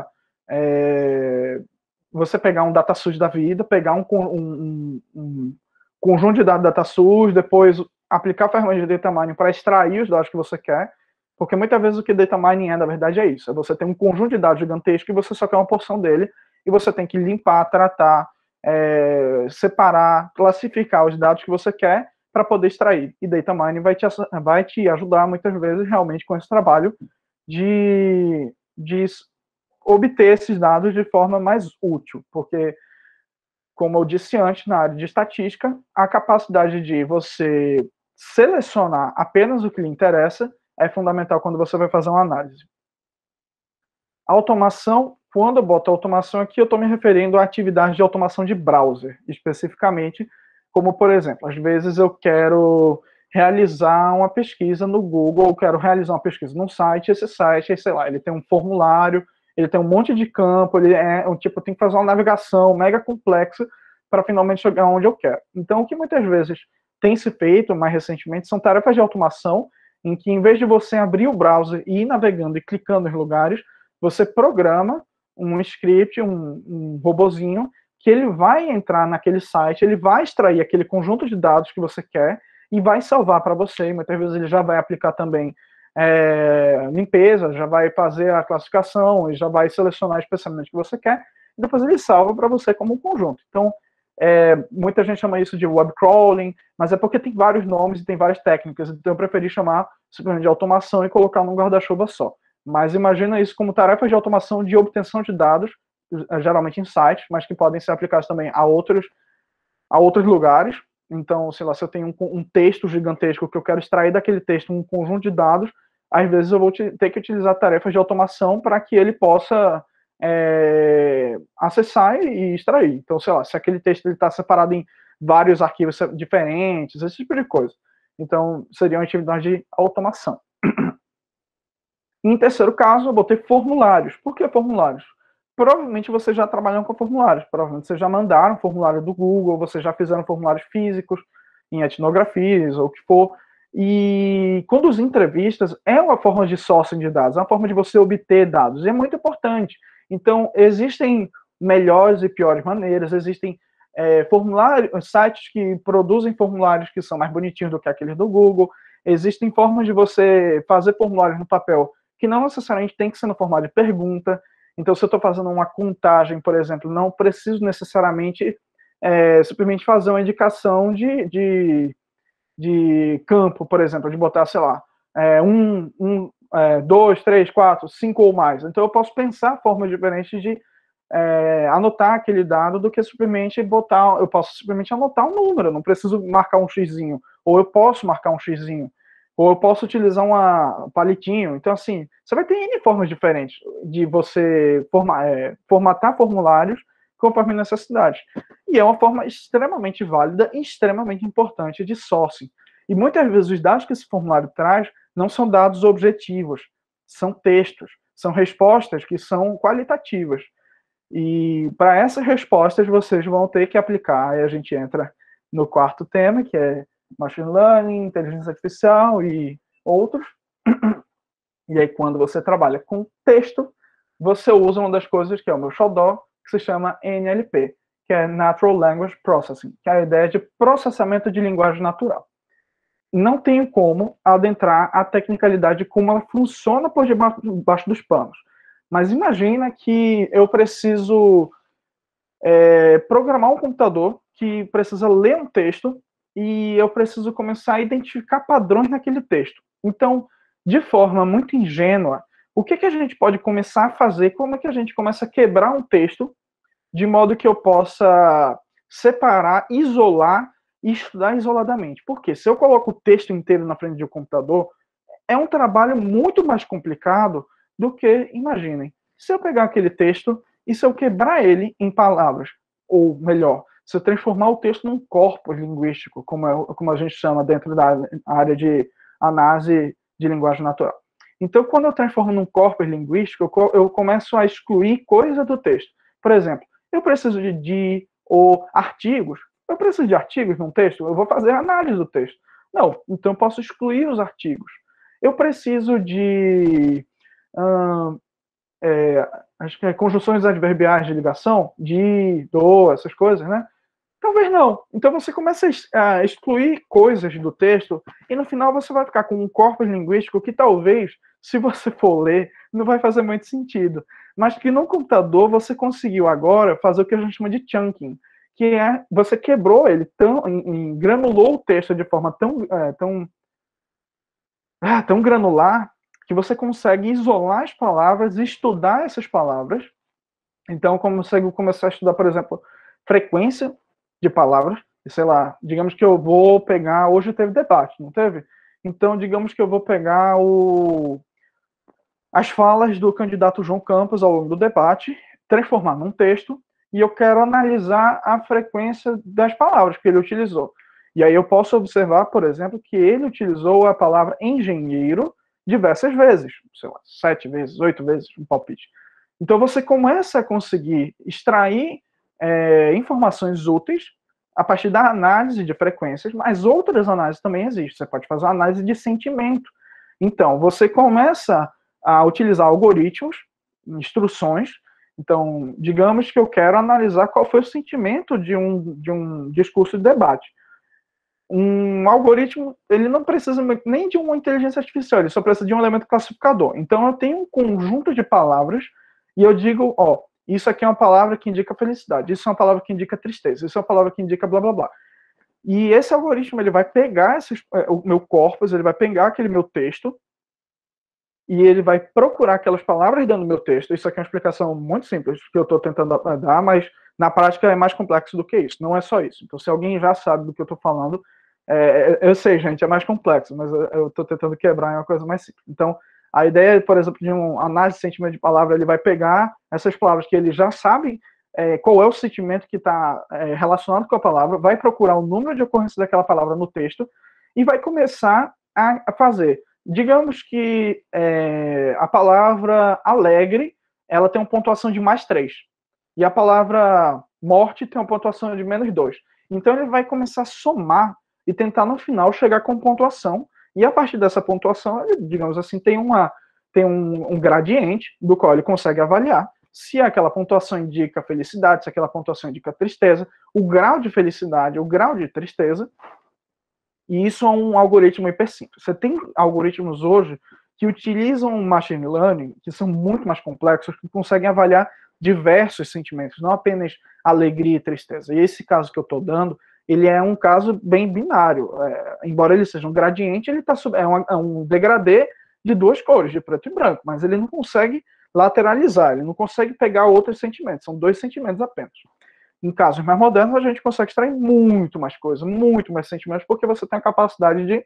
você pegar um data source da vida, pegar um conjunto de dados data source, depois aplicar a ferramenta de data mining para extrair os dados que você quer, porque muitas vezes o que data mining na verdade, é isso, você tem um conjunto de dados gigantesco e você só quer uma porção dele, e você tem que limpar, tratar, separar, classificar os dados que você quer para poder extrair. E data mining vai te ajudar muitas vezes realmente com esse trabalho de obter esses dados de forma mais útil, porque, como eu disse antes, na área de estatística, a capacidade de você selecionar apenas o que lhe interessa é fundamental quando você vai fazer uma análise. Automação, quando eu boto automação aqui, eu estou me referindo a atividades de automação de browser, especificamente, como, por exemplo, às vezes eu quero realizar uma pesquisa no Google, eu quero realizar uma pesquisa num site, esse site, sei lá, ele tem um formulário, ele tem um monte de campo, ele tipo, tem que fazer uma navegação mega complexa para finalmente chegar onde eu quero. Então, o que muitas vezes tem se feito mais recentemente são tarefas de automação em que, em vez de você abrir o browser e ir navegando e clicando nos lugares, você programa um script, um robozinho, que ele vai entrar naquele site, ele vai extrair aquele conjunto de dados que você quer e vai salvar para você. Muitas vezes ele já vai aplicar também limpeza, já vai fazer a classificação, já vai selecionar especialmente o que você quer, e depois ele salva para você como um conjunto. Então, muita gente chama isso de web crawling, mas é porque tem vários nomes e tem várias técnicas, então eu preferi chamar simplesmente de automação e colocar num guarda-chuva só. Mas imagina isso como tarefas de automação de obtenção de dados, geralmente em sites, mas que podem ser aplicados também a outros lugares. Então, sei lá, se eu tenho um texto gigantesco que eu quero extrair daquele texto um conjunto de dados, às vezes eu vou ter que utilizar tarefas de automação para que ele possa acessar e extrair. Então, sei lá, se aquele texto está separado em vários arquivos diferentes, esse tipo de coisa. Então, seria uma atividade de automação. Em terceiro caso, eu botei formulários. Por que formulários? Provavelmente vocês já trabalham com formulários, provavelmente vocês já mandaram formulário do Google, vocês já fizeram formulários físicos, em etnografias, ou o que for, e conduzir entrevistas é uma forma de sourcing de dados, é uma forma de você obter dados, e é muito importante. Então, existem melhores e piores maneiras, existem formulários, sites que produzem formulários que são mais bonitinhos do que aqueles do Google, existem formas de você fazer formulários no papel que não necessariamente tem que ser no formato de pergunta. Então, se eu estou fazendo uma contagem, por exemplo, não preciso necessariamente simplesmente fazer uma indicação de campo, por exemplo, de botar, sei lá, 2, 3, 4, 5 ou mais. Então, eu posso pensar formas diferentes de anotar aquele dado do que simplesmente botar. Eu posso simplesmente anotar um número, eu não preciso marcar um xizinho, ou eu posso marcar um xizinho, ou eu posso utilizar um palitinho. Então, assim, você vai ter N formas diferentes de você formatar formulários conforme necessidade. E é uma forma extremamente válida e extremamente importante de sourcing. E muitas vezes os dados que esse formulário traz não são dados objetivos, são textos, são respostas que são qualitativas. E para essas respostas vocês vão ter que aplicar, aí a gente entra no quarto tema, que é Machine Learning, Inteligência Artificial e outros. E aí, quando você trabalha com texto, você usa uma das coisas que é o meu xodó, que se chama NLP, que é Natural Language Processing, que é a ideia de processamento de linguagem natural. Não tenho como adentrar a tecnicalidade de como ela funciona por debaixo dos panos. Mas imagina que eu preciso programar um computador que precisa ler um texto e eu preciso começar a identificar padrões naquele texto. Então, de forma muito ingênua, o que a gente pode começar a fazer? Como é que a gente começa a quebrar um texto de modo que eu possa separar, isolar e estudar isoladamente? Porque se eu coloco o texto inteiro na frente de um computador, é um trabalho muito mais complicado do que, imaginem, se eu pegar aquele texto e se eu quebrar ele em palavras, ou melhor, se eu transformar o texto num corpus linguístico, como a gente chama dentro da área de análise de linguagem natural. Então, quando eu transformo num corpus linguístico, eu começo a excluir coisas do texto. Por exemplo, eu preciso de ou artigos. Eu preciso de artigos num texto? Eu vou fazer análise do texto. Não, então eu posso excluir os artigos. Eu preciso de acho que conjunções adverbiais de ligação, de, do, essas coisas, né? Talvez não. Então você começa a excluir coisas do texto e no final você vai ficar com um corpus linguístico que talvez, se você for ler, não vai fazer muito sentido. Mas que no computador você conseguiu agora fazer o que a gente chama de chunking, que é você quebrou ele, granulou o texto de forma tão granular que você consegue isolar as palavras e estudar essas palavras. Então, eu consigo começar a estudar, por exemplo, frequência de palavras. Sei lá, digamos que eu vou pegar... Hoje teve debate, não teve? Então, digamos que eu vou pegar as falas do candidato João Campos ao longo do debate, transformar num texto, e eu quero analisar a frequência das palavras que ele utilizou. E aí eu posso observar, por exemplo, que ele utilizou a palavra engenheiro diversas vezes, sei lá, 7 vezes, 8 vezes, um palpite. Então você começa a conseguir extrair informações úteis a partir da análise de frequências, mas outras análises também existem. Você pode fazer uma análise de sentimento. Então, você começa a utilizar algoritmos, instruções. Então, digamos que eu quero analisar qual foi o sentimento de um discurso de debate. Um algoritmo, ele não precisa nem de uma inteligência artificial, ele só precisa de um elemento classificador. Então, eu tenho um conjunto de palavras e eu digo, ó, isso aqui é uma palavra que indica felicidade, isso é uma palavra que indica tristeza, isso é uma palavra que indica blá, blá, blá. E esse algoritmo, ele vai pegar o meu corpus, ele vai pegar aquele meu texto e ele vai procurar aquelas palavras dentro do meu texto. Isso aqui é uma explicação muito simples que eu estou tentando dar, mas na prática é mais complexo do que isso. Não é só isso. Então, se alguém já sabe do que eu estou falando, eu sei, gente, é mais complexo, mas eu estou tentando quebrar em uma coisa mais simples. Então, a ideia, por exemplo, de um análise de sentimento de palavra, ele vai pegar essas palavras que ele já sabe qual é o sentimento que está relacionado com a palavra, vai procurar o número de ocorrência daquela palavra no texto e vai começar a fazer. Digamos que a palavra alegre, ela tem uma pontuação de +3. E a palavra morte tem uma pontuação de -2. Então ele vai começar a somar e tentar no final chegar com pontuação. E a partir dessa pontuação, ele, digamos assim, tem um gradiente do qual ele consegue avaliar se aquela pontuação indica felicidade, se aquela pontuação indica tristeza, o grau de felicidade, o grau de tristeza. E isso é um algoritmo hiper simples. Você tem algoritmos hoje que utilizam machine learning, que são muito mais complexos, que conseguem avaliar diversos sentimentos, não apenas alegria e tristeza. E esse caso que eu estou dando, ele é um caso bem binário. Embora ele seja um gradiente, ele é um degradê de duas cores, de preto e branco, mas ele não consegue lateralizar, ele não consegue pegar outros sentimentos, são dois sentimentos apenas. Em casos mais modernos, a gente consegue extrair muito mais coisa, muito mais sentimentos, porque você tem a capacidade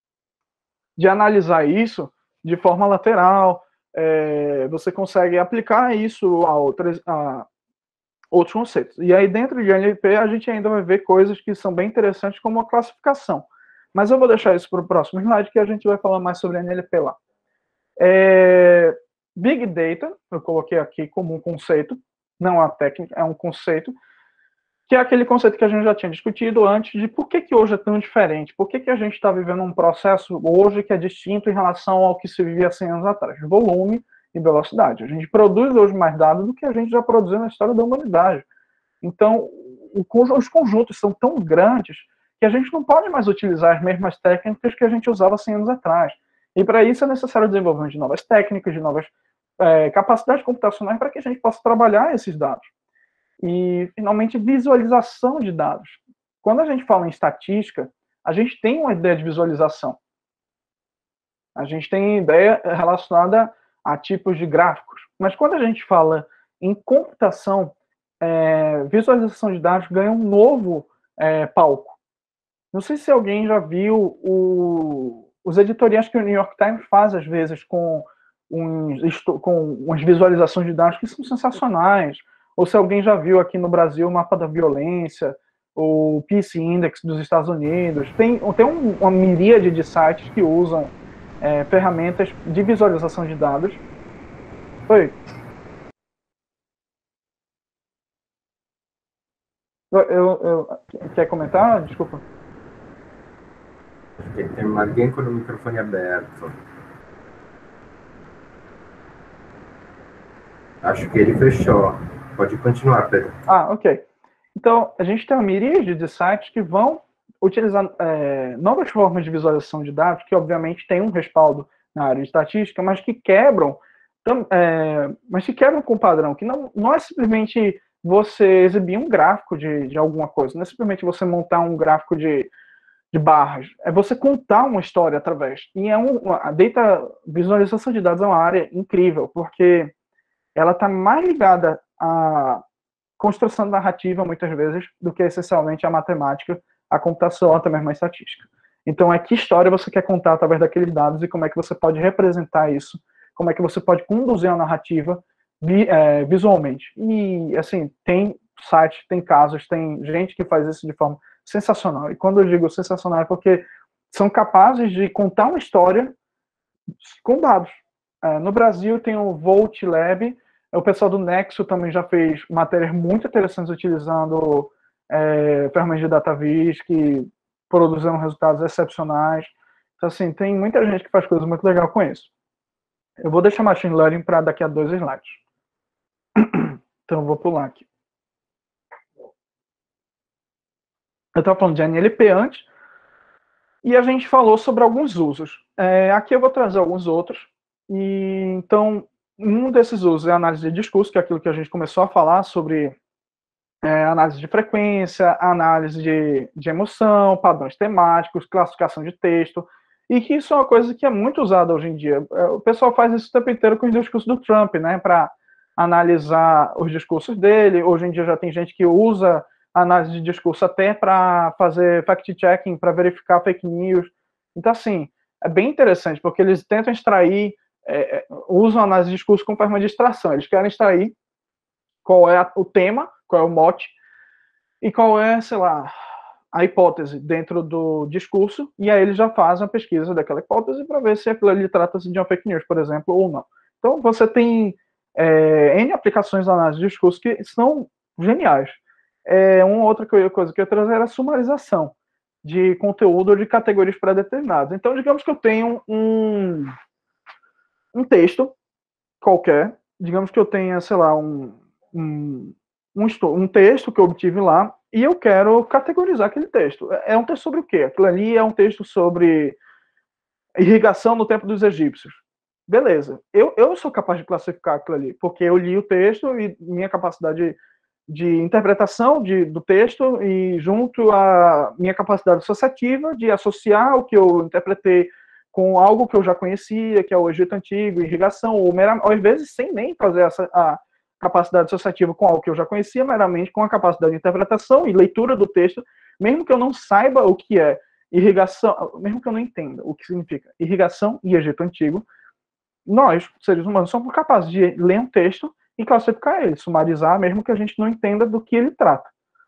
de analisar isso de forma lateral, você consegue aplicar isso a outros conceitos. E aí, dentro de NLP, a gente ainda vai ver coisas que são bem interessantes, como a classificação. Mas eu vou deixar isso para o próximo slide, que a gente vai falar mais sobre NLP lá. Big Data, eu coloquei aqui como um conceito, não é uma técnica, é um conceito, que é aquele conceito que a gente já tinha discutido antes de por que hoje é tão diferente, por que a gente está vivendo um processo hoje que é distinto em relação ao que se vivia 100 anos atrás, volume e velocidade. A gente produz hoje mais dados do que a gente já produziu na história da humanidade. Então, os conjuntos são tão grandes que a gente não pode mais utilizar as mesmas técnicas que a gente usava 100 anos atrás. E para isso é necessário o desenvolvimento de novas técnicas, de novas capacidades computacionais para que a gente possa trabalhar esses dados. E, finalmente, visualização de dados. Quando a gente fala em estatística, a gente tem uma ideia de visualização. A gente tem ideia relacionada a tipos de gráficos. Mas quando a gente fala em computação, visualização de dados ganha um novo palco. Não sei se alguém já viu os editoriais que o New York Times faz, às vezes, com umas visualizações de dados que são sensacionais. Ou se alguém já viu aqui no Brasil o mapa da violência, o Peace Index dos Estados Unidos. Tem uma miríade de sites que usam ferramentas de visualização de dados. Oi. Quer comentar? Desculpa. Tem alguém com o microfone aberto. Acho que ele fechou. Pode continuar, Pedro. Ok. Então, a gente tem uma miríade de sites que vão utilizar novas formas de visualização de dados, que obviamente tem um respaldo na área de estatística, mas que quebram com o padrão, que não é simplesmente você exibir um gráfico de alguma coisa, não é simplesmente você montar um gráfico de barras, é você contar uma história através. E a visualização de dados é uma área incrível, porque ela está mais ligada à construção narrativa, muitas vezes, do que essencialmente a matemática, a computação, até mesmo a estatística. Então, que história você quer contar através daqueles dados e como é que você pode representar isso, como é que você pode conduzir a narrativa visualmente. E, assim, tem sites, tem casos, tem gente que faz isso de forma sensacional. E quando eu digo sensacional é porque são capazes de contar uma história com dados. No Brasil tem o Volt Lab, o pessoal do Nexo também já fez matérias muito interessantes utilizando ferramentas de DataVis que produziram resultados excepcionais. Então, assim, tem muita gente que faz coisas muito legais com isso. Eu vou deixar Machine Learning para daqui a 2 slides. Então, eu vou pular aqui. Eu estava falando de NLP antes, e a gente falou sobre alguns usos. Aqui eu vou trazer alguns outros. E, então, um desses usos é a análise de discurso, que é aquilo que a gente começou a falar sobre análise de frequência, análise de emoção, padrões temáticos, classificação de texto, e que isso é uma coisa que é muito usada hoje em dia. O pessoal faz isso o tempo inteiro com os discursos do Trump, né, para analisar os discursos dele. Hoje em dia já tem gente que usa análise de discurso até para fazer fact-checking, para verificar fake news. Então, assim, é bem interessante, porque eles tentam extrair, usam a análise de discurso como forma de extração. Eles querem extrair qual é o tema, qual é o mote, e qual é, sei lá, a hipótese dentro do discurso, e aí eles já fazem a pesquisa daquela hipótese para ver se aquilo ali trata-se de uma fake news, por exemplo, ou não. Então, você tem N aplicações de análise de discurso que são geniais. Uma outra coisa que eu ia trazer era a sumarização de conteúdo ou de categorias pré-determinadas. Então, digamos que eu tenho um texto qualquer, digamos que eu tenha, sei lá, um texto que eu obtive lá, e eu quero categorizar aquele texto. É um texto sobre o quê? Aquilo ali é um texto sobre irrigação no tempo dos egípcios. Beleza. Eu sou capaz de classificar aquilo ali, porque eu li o texto e minha capacidade de interpretação do texto e junto à minha capacidade associativa de associar o que eu interpretei com algo que eu já conhecia, que é o Egito Antigo, irrigação, ou às vezes sem nem fazer a capacidade associativa com algo que eu já conhecia, meramente com a capacidade de interpretação e leitura do texto, mesmo que eu não saiba o que é irrigação, mesmo que eu não entenda o que significa irrigação e Egito Antigo, nós, seres humanos, somos capazes de ler um texto e classificar ele, sumarizar, mesmo que a gente não entenda do que ele trata.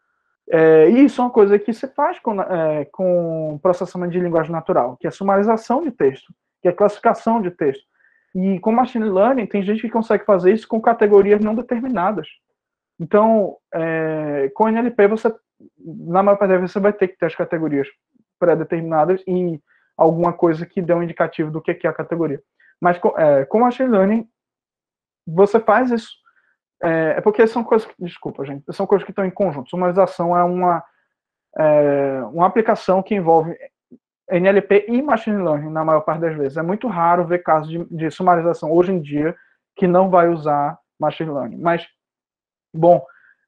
E isso é uma coisa que se faz com processamento de linguagem natural, que é sumarização de texto, que é classificação de texto. E com machine learning, tem gente que consegue fazer isso com categorias não determinadas. Então, com NLP, na maior parte das vezes, você vai ter que ter as categorias pré-determinadas e alguma coisa que dê um indicativo do que é a categoria. Mas com machine learning, você faz isso. Porque são coisas desculpa, gente, são coisas que estão em conjunto. Sumarização é uma aplicação que envolve NLP e Machine Learning, na maior parte das vezes. É muito raro ver casos de sumarização hoje em dia que não vai usar Machine Learning. Mas, bom,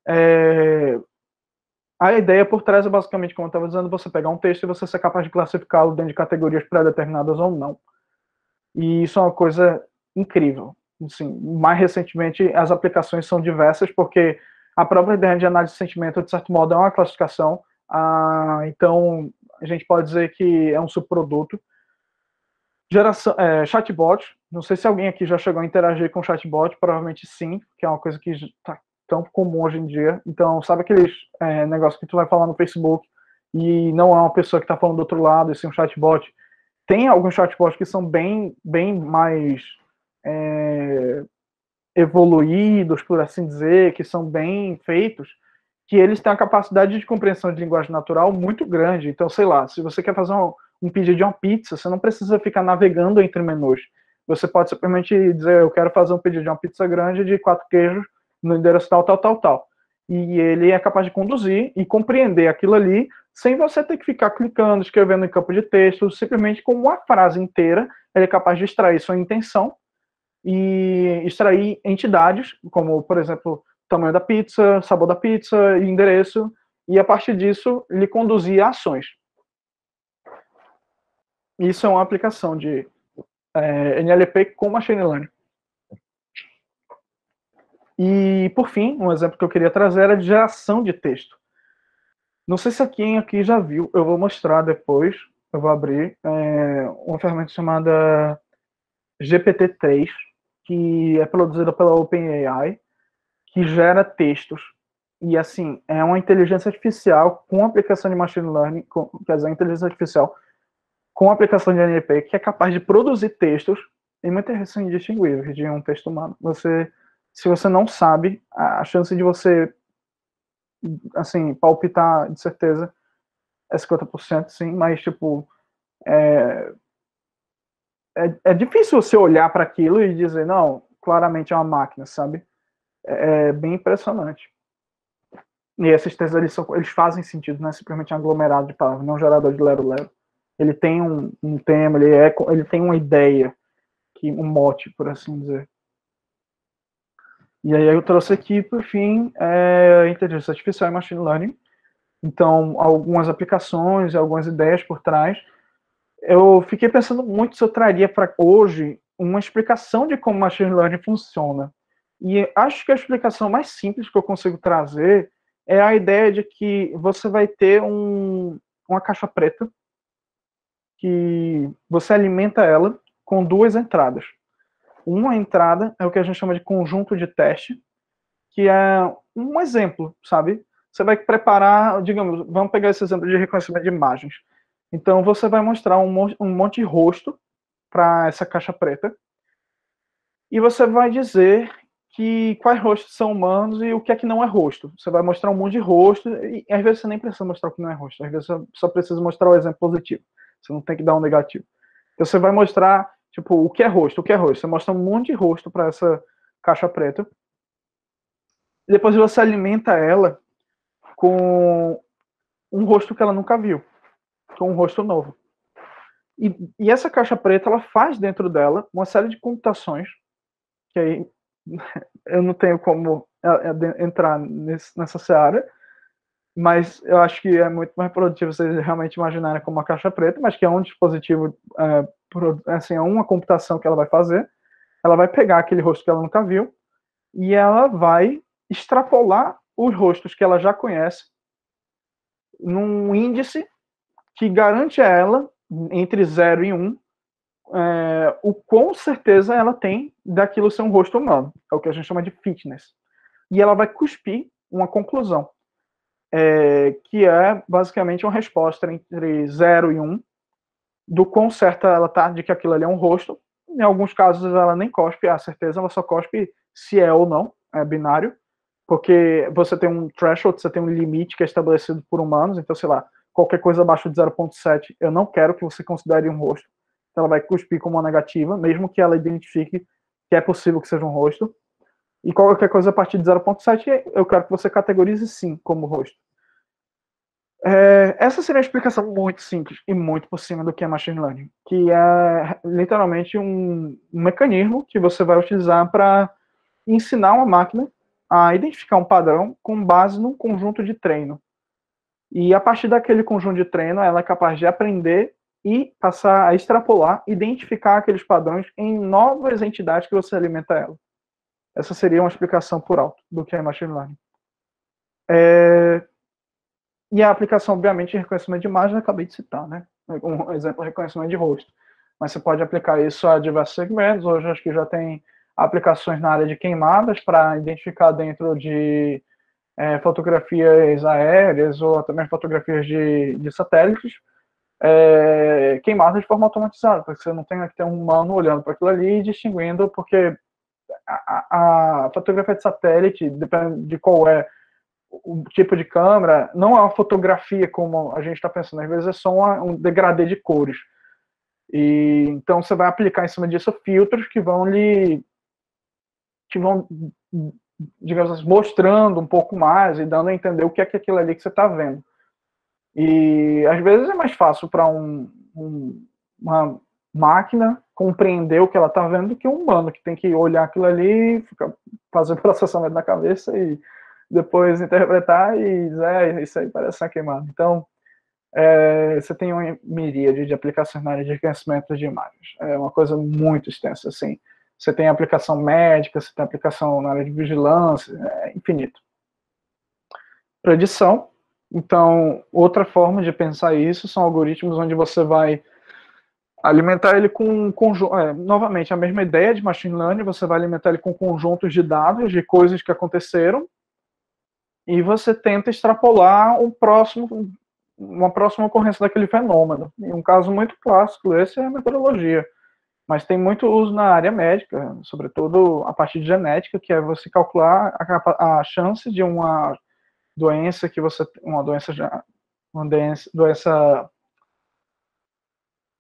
a ideia por trás é basicamente, como eu estava dizendo, você pegar um texto e você ser capaz de classificá-lo dentro de categorias pré-determinadas ou não. E isso é uma coisa incrível. Assim, mais recentemente, as aplicações são diversas, porque a própria ideia de análise de sentimento, de certo modo, é uma classificação. Então, a gente pode dizer que é um subproduto. Chatbot, não sei se alguém aqui já chegou a interagir com chatbot, provavelmente sim, que é uma coisa que está tão comum hoje em dia. Então, sabe aqueles negócios que tu vai falar no Facebook e não é uma pessoa que está falando do outro lado, e sim um chatbot? Tem alguns chatbots que são bem mais evoluídos, por assim dizer, que são bem feitos, que eles têm a capacidade de compreensão de linguagem natural muito grande. Então, sei lá, se você quer fazer um pedido de uma pizza, você não precisa ficar navegando entre menus. Você pode simplesmente dizer, eu quero fazer um pedido de uma pizza grande de 4 queijos no endereço tal. E ele é capaz de conduzir e compreender aquilo ali sem você ter que ficar clicando, escrevendo em campo de texto, simplesmente com uma frase inteira, ele é capaz de extrair sua intenção e extrair entidades, como, por exemplo, tamanho da pizza, sabor da pizza, endereço, e a partir disso lhe conduzir a ações. Isso é uma aplicação de NLP com Machine Learning. E, por fim, um exemplo que eu queria trazer era de geração de texto. Não sei se quem aqui já viu, eu vou mostrar depois, eu vou abrir uma ferramenta chamada GPT-3, que é produzida pela OpenAI, que gera textos. E, assim, é uma inteligência artificial com aplicação de Machine Learning, quer dizer, inteligência artificial com aplicação de NLP, que é capaz de produzir textos em muitas vezes são indistinguíveis de um texto humano. Se você não sabe, a chance de você, assim, palpitar de certeza é 50%, sim, mas, tipo, é difícil você olhar para aquilo e dizer, não, claramente é uma máquina, sabe? É bem impressionante. E esses textos, eles fazem sentido, não é simplesmente um aglomerado de palavras, não um gerador de lero-lero. Ele tem um tema, ele tem uma ideia, um mote, por assim dizer. E aí eu trouxe aqui, por fim, inteligência artificial e machine learning. Então, algumas aplicações, algumas ideias por trás. Eu fiquei pensando muito se eu traria para hoje uma explicação de como machine learning funciona. E acho que a explicação mais simples que eu consigo trazer é a ideia de que você vai ter uma caixa preta que você alimenta ela com duas entradas. Uma entrada é o que a gente chama de conjunto de teste, que é um exemplo, sabe? Você vai preparar, digamos, vamos pegar esse exemplo de reconhecimento de imagens. Então, você vai mostrar um monte de rosto para essa caixa preta e você vai dizer quais rostos são humanos e o que é que não é rosto. Você vai mostrar um monte de rosto e às vezes você nem precisa mostrar o que não é rosto. Às vezes você só precisa mostrar o exemplo positivo. Você não tem que dar um negativo. Então, você vai mostrar, tipo, o que é rosto, o que é rosto. Você mostra um monte de rosto para essa caixa preta. E depois você alimenta ela com um rosto que ela nunca viu, com um rosto novo. E essa caixa preta, ela faz dentro dela uma série de computações, que aí eu não tenho como entrar nessa seara, mas eu acho que é muito mais produtivo vocês realmente imaginarem como uma caixa preta, mas que é um dispositivo, assim, é uma computação que ela vai fazer. Ela vai pegar aquele rosto que ela nunca viu e ela vai extrapolar os rostos que ela já conhece num índice que garante a ela, entre 0 e 1, o quão certeza ela tem daquilo ser um rosto humano. É o que a gente chama de fitness. E ela vai cuspir uma conclusão, que é basicamente uma resposta entre 0 e 1, do quão certa ela está de que aquilo ali é um rosto. Em alguns casos ela nem cospe a certeza, ela só cospe se é ou não, é binário, porque você tem um threshold, você tem um limite que é estabelecido por humanos, então, sei lá, qualquer coisa abaixo de 0,7, eu não quero que você considere um rosto. Então, ela vai cuspir como uma negativa, mesmo que ela identifique que é possível que seja um rosto. E qualquer coisa a partir de 0,7, eu quero que você categorize sim como rosto. Essa seria a explicação muito simples e muito por cima do que é machine learning, que é literalmente um mecanismo que você vai utilizar para ensinar uma máquina a identificar um padrão com base num conjunto de treino. E a partir daquele conjunto de treino, ela é capaz de aprender e passar a extrapolar, identificar aqueles padrões em novas entidades que você alimenta ela. Essa seria uma explicação por alto do que é machine learning. E a aplicação, obviamente, de reconhecimento de imagem, eu acabei de citar, né? Um exemplo, reconhecimento de rosto. Mas você pode aplicar isso a diversos segmentos. Hoje, acho que já tem aplicações na área de queimadas para identificar dentro de fotografias aéreas ou também fotografias de satélites, queimadas de forma automatizada, para que você não tenha que ter um humano olhando para aquilo ali e distinguindo, porque a fotografia de satélite, depende de qual é o tipo de câmera, não é uma fotografia como a gente está pensando, às vezes é só um degradê de cores. E então você vai aplicar em cima disso filtros que vão, digamos assim, mostrando um pouco mais e dando a entender o que é aquilo ali que você está vendo. E às vezes é mais fácil para uma máquina compreender o que ela está vendo do que um humano que tem que olhar aquilo ali, fazer o processamento na cabeça e depois interpretar e dizer, isso aí parece uma queimada. Então, você tem uma miríade de aplicações na área de reconhecimento de imagens. É uma coisa muito extensa, assim. Você tem aplicação médica, você tem aplicação na área de vigilância, é infinito. Predição. Então, outra forma de pensar isso são algoritmos onde você vai alimentar ele com novamente, a mesma ideia de machine learning, você vai alimentar ele com conjuntos de dados, de coisas que aconteceram, e você tenta extrapolar uma próxima ocorrência daquele fenômeno. E um caso muito clássico esse é a meteorologia. Mas tem muito uso na área médica, sobretudo a partir de genética, que é você calcular a chance de uma doença que você... Uma doença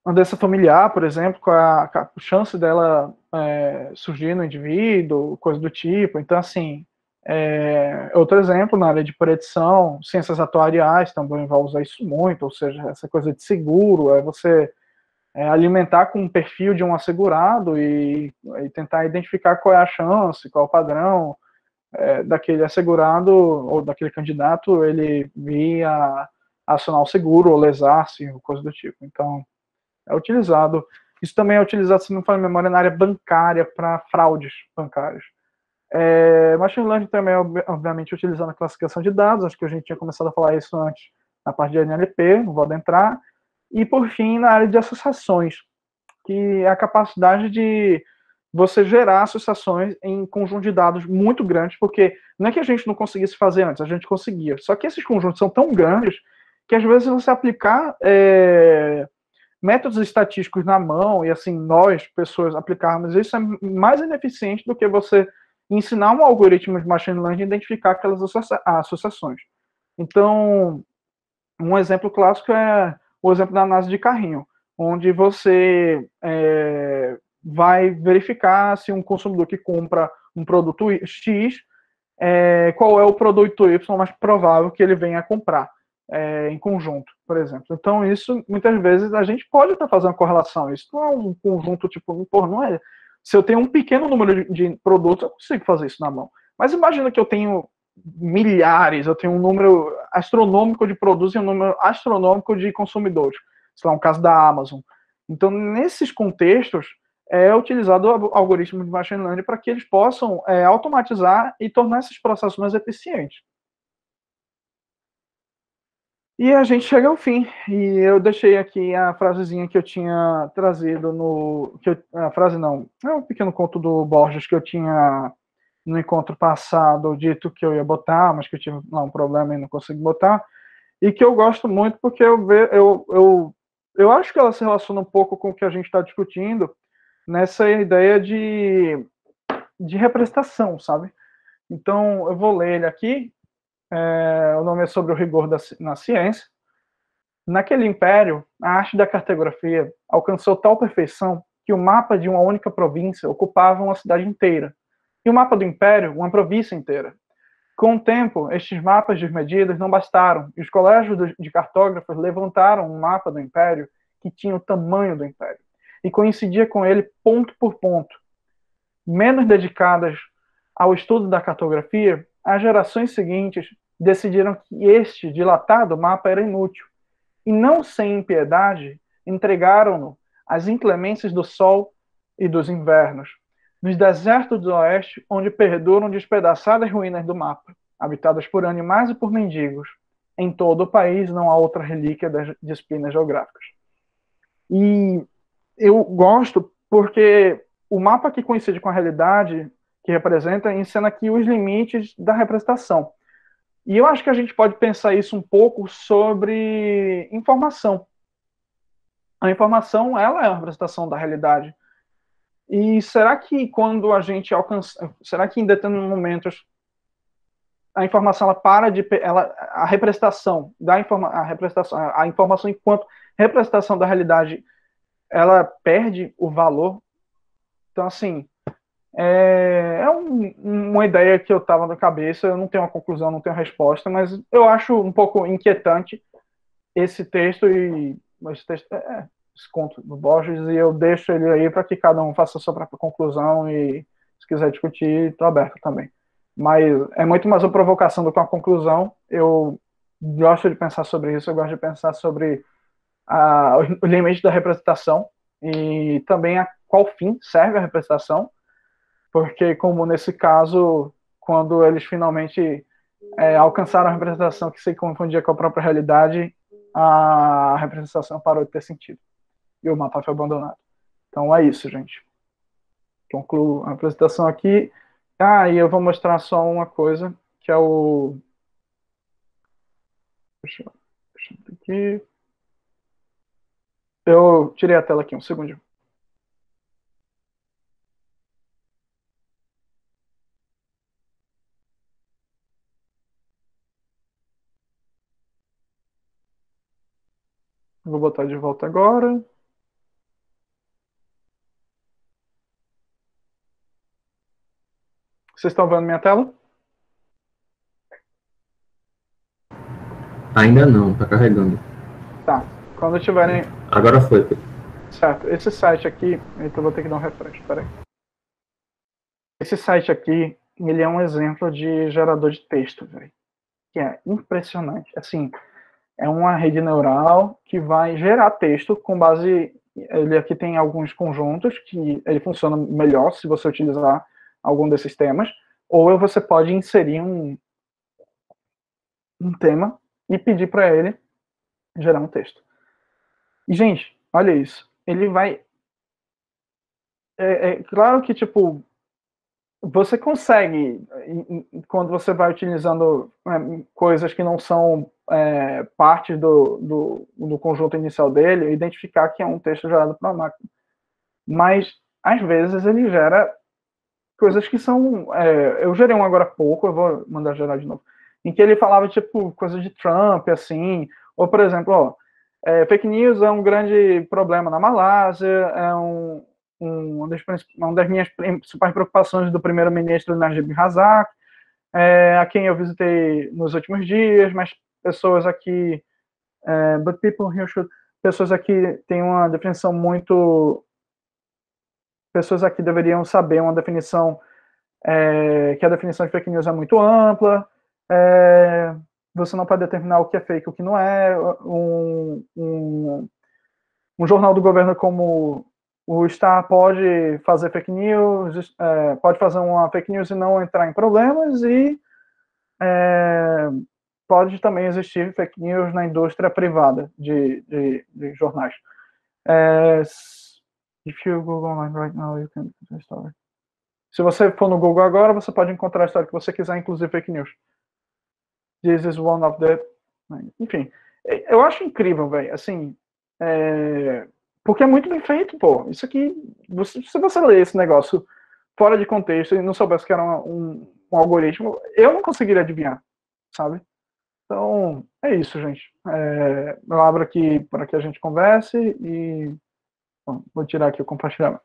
uma doença familiar, por exemplo, com a chance dela surgir no indivíduo, coisa do tipo. Então, assim, outro exemplo na área de predição, ciências atuariais também vai usar isso muito, ou seja, essa coisa de seguro, é você alimentar com um perfil de um assegurado e tentar identificar qual é a chance, qual é o padrão daquele assegurado ou daquele candidato ele vir a acionar o seguro ou lesar-se, coisa do tipo. Então, é utilizado. Isso também é utilizado, se não me falha a memória, na área bancária para fraudes bancárias. Machine Learning também é, obviamente, utilizando a classificação de dados, acho que a gente tinha começado a falar isso antes na parte de NLP, não vou adentrar. E, por fim, na área de associações, que é a capacidade de você gerar associações em conjunto de dados muito grandes, porque não é que a gente não conseguisse fazer antes, a gente conseguia. Só que esses conjuntos são tão grandes que, às vezes, você aplicar métodos estatísticos na mão, e assim, nós, pessoas, aplicarmos isso é mais ineficiente do que você ensinar um algoritmo de machine learning a identificar aquelas associações. Então, um exemplo clássico é o exemplo da análise de carrinho, onde você vai verificar se um consumidor que compra um produto X, qual é o produto Y mais provável que ele venha a comprar em conjunto, por exemplo. Então, isso, muitas vezes, a gente pode estar fazendo correlação. Isso não é um conjunto, tipo, não é. Se eu tenho um pequeno número de produtos, eu consigo fazer isso na mão. Mas imagina que eu tenho milhares, eu tenho um número astronômico de produtos e um número astronômico de consumidores. Sei lá, um caso da Amazon. Então, nesses contextos, é utilizado o algoritmo de machine learning para que eles possam automatizar e tornar esses processos mais eficientes. E a gente chega ao fim. E eu deixei aqui a frasezinha que eu tinha trazido no. A frase não. É um pequeno conto do Borges que eu tinha no encontro passado dito que eu ia botar, mas que eu tive lá um problema e não consegui botar. E que eu gosto muito porque eu acho que ela se relaciona um pouco com o que a gente está discutindo nessa ideia de representação, sabe? Então, eu vou ler ele aqui. O nome é Sobre o Rigor na Ciência. Naquele império, a arte da cartografia alcançou tal perfeição que o mapa de uma única província ocupava uma cidade inteira, e o mapa do império, uma província inteira. Com o tempo, estes mapas de medidas não bastaram, e os colégios de cartógrafos levantaram um mapa do império que tinha o tamanho do império, e coincidia com ele ponto por ponto. Menos dedicadas ao estudo da cartografia, as gerações seguintes decidiram que este dilatado mapa era inútil, e não sem impiedade, entregaram-no às inclemências do sol e dos invernos, nos desertos do oeste, onde perduram despedaçadas ruínas do mapa, habitadas por animais e por mendigos. Em todo o país não há outra relíquia das disciplinas geográficas. E eu gosto porque o mapa que coincide com a realidade que representa ensina aqui os limites da representação. E eu acho que a gente pode pensar isso um pouco sobre informação. A informação, ela é uma representação da realidade. E será que quando a gente alcança, será que em determinados momentos a informação ela para de a representação da a informação enquanto representação da realidade, ela perde o valor? Então assim, uma ideia que eu estava na cabeça, eu não tenho uma conclusão, não tenho uma resposta, mas eu acho um pouco inquietante esse texto e esse texto esse conto do Borges, e eu deixo ele aí para que cada um faça a sua própria conclusão e se quiser discutir, estou aberto também. Mas é muito mais uma provocação do que uma conclusão. Eu gosto de pensar sobre isso, eu gosto de pensar sobre o limite da representação e também a qual fim serve a representação, porque como nesse caso, quando eles finalmente alcançaram a representação que se confundia com a própria realidade, a representação parou de ter sentido e o mapa foi abandonado. Então é isso, gente. Concluo a apresentação aqui. E eu vou mostrar só uma coisa, que é o... Deixa eu ver aqui. Eu tirei a tela aqui, um segundo. Vou botar de volta agora. Vocês estão vendo minha tela? Ainda não, tá carregando. Tá. Quando tiverem... Agora foi. Certo. Esse site aqui... Então vou ter que dar um refresh, peraí. Esse site aqui, ele é um exemplo de gerador de texto, velho. Que é impressionante. Assim, é uma rede neural que vai gerar texto com base... Ele aqui tem alguns conjuntos que ele funciona melhor se você utilizar algum desses temas, ou você pode inserir um tema e pedir para ele gerar um texto. E, gente, olha isso. Ele vai... claro que, tipo, você consegue, quando você vai utilizando coisas que não são parte do conjunto inicial dele, identificar que é um texto gerado para a máquina. Mas, às vezes, ele gera coisas que são... eu gerei um agora há pouco, eu vou mandar gerar de novo, em que ele falava, tipo, coisas de Trump, assim, ou, por exemplo, ó, fake news é um grande problema na Malásia, é uma das minhas principais preocupações do primeiro-ministro Najib Razak, a quem eu visitei nos últimos dias, mas pessoas aqui, but people here should, pessoas aqui têm uma definição muito... Pessoas aqui deveriam saber uma definição, que a definição de fake news é muito ampla, você não pode determinar o que é fake e o que não é, um jornal do governo como o Star pode fazer fake news, pode fazer uma fake news e não entrar em problemas, e pode também existir fake news na indústria privada de jornais. If you Google online right now, you can find a story. Se você for no Google agora, você pode encontrar a história que você quiser, inclusive fake news. This is one of the... Enfim, eu acho incrível, velho, assim, porque é muito bem feito, pô. Isso aqui, se você ler esse negócio fora de contexto e não soubesse que era um algoritmo, eu não conseguiria adivinhar, sabe? Então, é isso, gente. Eu abro aqui para que a gente converse e... Bom, vou tirar aqui o compartilhamento.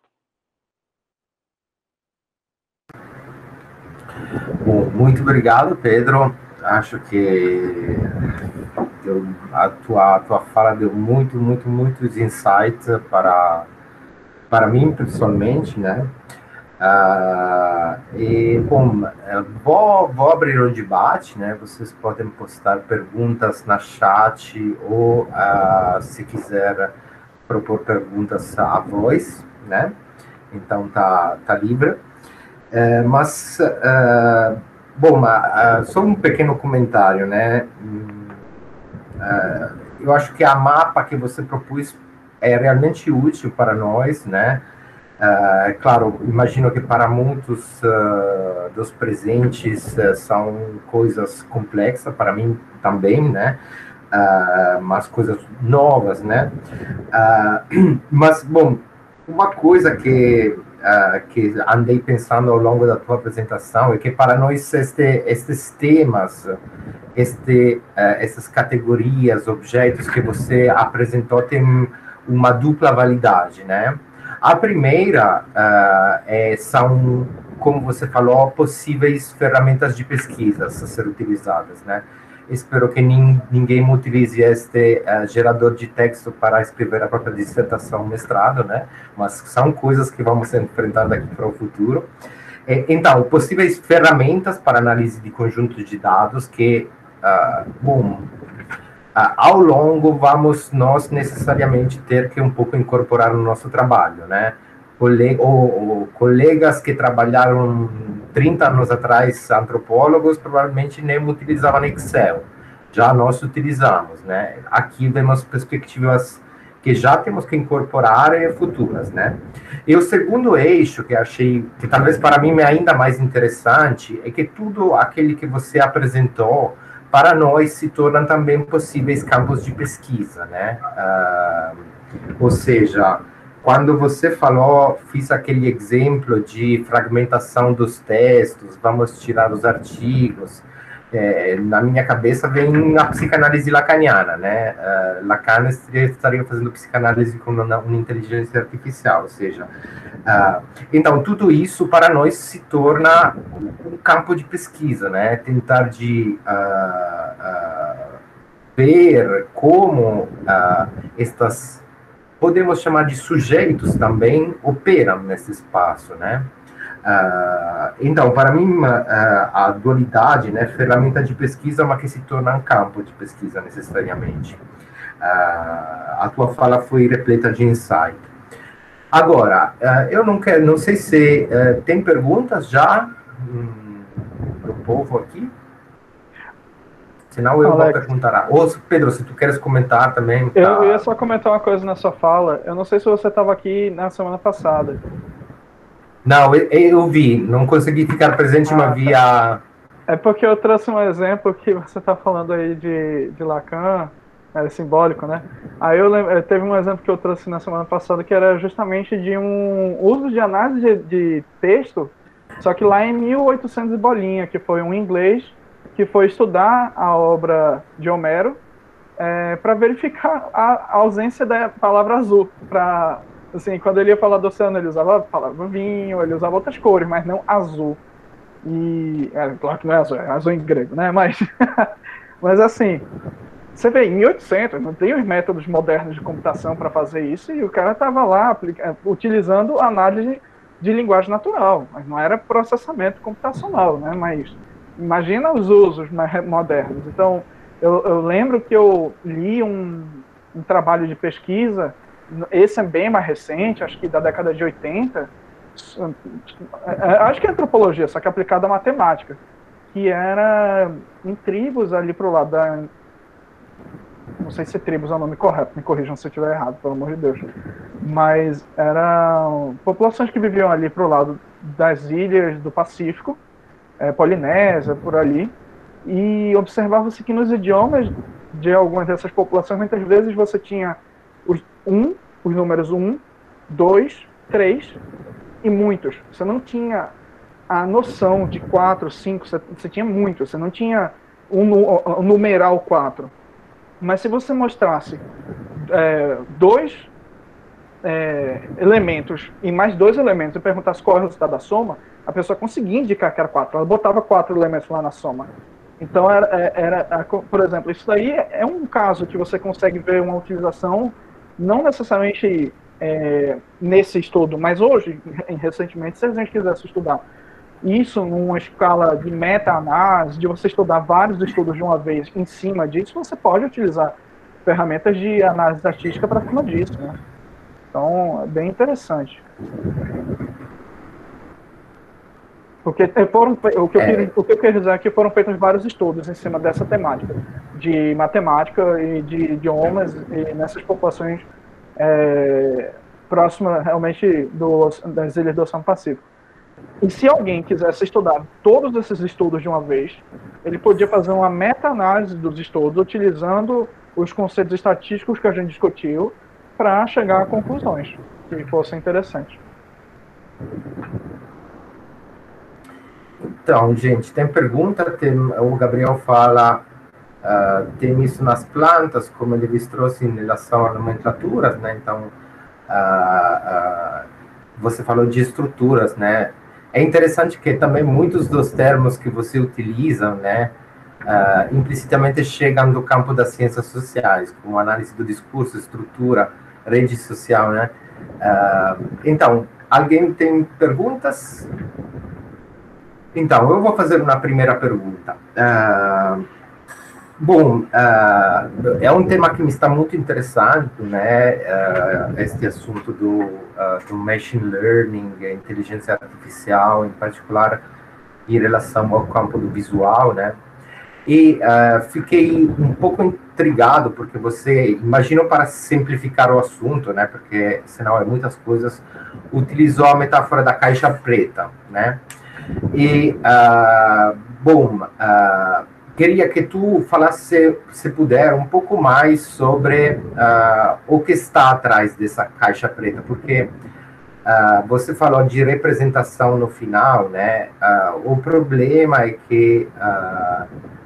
Bom, muito obrigado, Pedro. Acho que a tua fala deu muitos insights para mim, pessoalmente, né? Bom, vou abrir o debate, né? Vocês podem postar perguntas na chat ou, se quiser, propor perguntas à voz, né? Então, tá livre. Mas, bom, só um pequeno comentário, né? Eu acho que a mapa que você propôs é realmente útil para nós, né? Claro, imagino que para muitos dos presentes são coisas complexas, para mim também, né? Mas coisas novas, né? Mas, bom, uma coisa que andei pensando ao longo da tua apresentação é que para nós estes temas, essas categorias, objetos que você apresentou têm uma dupla validade, né? A primeira são, como você falou, possíveis ferramentas de pesquisa a ser utilizadas, né? Espero que ninguém utilize este gerador de texto para escrever a própria dissertação, mestrado, né? Mas são coisas que vamos enfrentar daqui para o futuro. Então, possíveis ferramentas para análise de conjuntos de dados que, bom, ao longo vamos nós necessariamente ter que um pouco incorporar no nosso trabalho, né? Colegas que trabalharam 30 anos atrás, antropólogos, provavelmente nem utilizavam Excel. Já nós utilizamos, né? Aqui vemos perspectivas que já temos que incorporar futuras, né? E o segundo eixo que achei, que talvez para mim é ainda mais interessante, é que tudo aquele que você apresentou para nós se tornam também possíveis campos de pesquisa, né? Ou seja, quando você falou, fiz aquele exemplo de fragmentação dos textos, vamos tirar os artigos, na minha cabeça vem a psicanálise lacaniana, né? Lacan estaria fazendo psicanálise com uma inteligência artificial, ou seja, então tudo isso para nós se torna um campo de pesquisa, né? Tentar de ver como estas, podemos chamar de sujeitos também, operam nesse espaço, né? Então, para mim, a dualidade, né, ferramenta de pesquisa, mas que se torna um campo de pesquisa necessariamente. A tua fala foi repleta de insight. Agora, eu não sei se tem perguntas já do povo aqui. Senão eu vou perguntar. Ou, Pedro, se tu queres comentar também. Tá... Eu ia só comentar uma coisa na sua fala. Eu não sei se você estava aqui na semana passada. Não, eu vi. Não consegui ficar presente, mas vi a... É porque eu trouxe um exemplo que você está falando aí de Lacan, simbólico, né? Aí teve um exemplo que eu trouxe na semana passada que era justamente de um uso de análise de texto, só que lá em 1800 e bolinha, que foi um inglês que foi estudar a obra de Homero para verificar a ausência da palavra azul. Assim, quando ele ia falar do oceano, ele usava a palavra vinho, ele usava outras cores, mas não azul. E claro que não é azul em grego, né? Mas assim, você vê, em 1800 não tem os métodos modernos de computação para fazer isso, e o cara estava lá utilizando análise de linguagem natural, mas não era processamento computacional, né? Mas imagina os usos modernos. Então, eu lembro que eu li um trabalho de pesquisa, esse é bem mais recente, acho que da década de 80, acho que é antropologia, só que aplicada à matemática, que era em tribos ali pro lado da... Não sei se tribos é o nome correto, me corrijam se eu estiver errado, pelo amor de Deus. Mas eram populações que viviam ali pro lado das ilhas do Pacífico, Polinésia, por ali, e observava-se que nos idiomas de algumas dessas populações, muitas vezes você tinha os números 1, 2, 3 e muitos. Você não tinha a noção de 4, 5, você tinha muitos, você não tinha um numeral 4. Mas se você mostrasse dois elementos e mais 2 elementos e perguntasse qual é o resultado da soma, a pessoa conseguia indicar que era 4. Ela botava 4 elementos lá na soma. Então, por exemplo, isso daí é um caso que você consegue ver uma utilização, não necessariamente nesse estudo, mas hoje, recentemente, se a gente quisesse estudar isso numa escala de meta-análise, de você estudar vários estudos de uma vez em cima disso, você pode utilizar ferramentas de análise estatística para cima disso, né? Então, é bem interessante. Porque o que eu quero dizer é que foram feitos vários estudos em cima dessa temática, de matemática e de idiomas, e nessas populações próximas realmente das ilhas do Oceano Pacífico. E se alguém quisesse estudar todos esses estudos de uma vez, ele podia fazer uma meta-análise dos estudos, utilizando os conceitos estatísticos que a gente discutiu, para chegar a conclusões que fossem interessantes. Então, gente, tem pergunta, o Gabriel fala, tem isso nas plantas, como ele trouxe em relação a nomenclaturas, né? Então, você falou de estruturas, né? É interessante que também muitos dos termos que você utiliza, né, implicitamente chegam do campo das ciências sociais, como análise do discurso, estrutura, rede social, né? Então, alguém tem perguntas? Então, eu vou fazer uma primeira pergunta. Bom, é um tema que me está muito interessado, né? Este assunto do machine learning, inteligência artificial, em particular em relação ao campo do visual, né? E fiquei um pouco intrigado, porque você, imagino para simplificar o assunto, né? Porque senão é muitas coisas, utilizou a metáfora da caixa preta, né? E, bom, queria que tu falasse, se puder, um pouco mais sobre o que está atrás dessa caixa preta, porque você falou de representação no final, né? O problema é que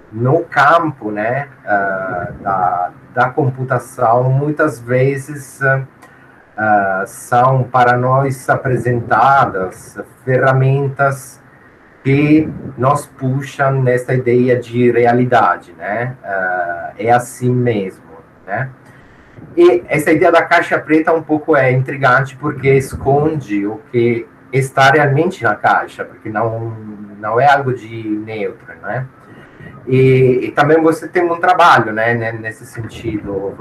no campo, né, da computação, muitas vezes são para nós apresentadas ferramentas que nos puxam nessa ideia de realidade, né? É assim mesmo, né? E essa ideia da caixa preta um pouco é intrigante porque esconde o que está realmente na caixa, porque não é algo de neutro, né? E também você tem um trabalho, né, nesse sentido,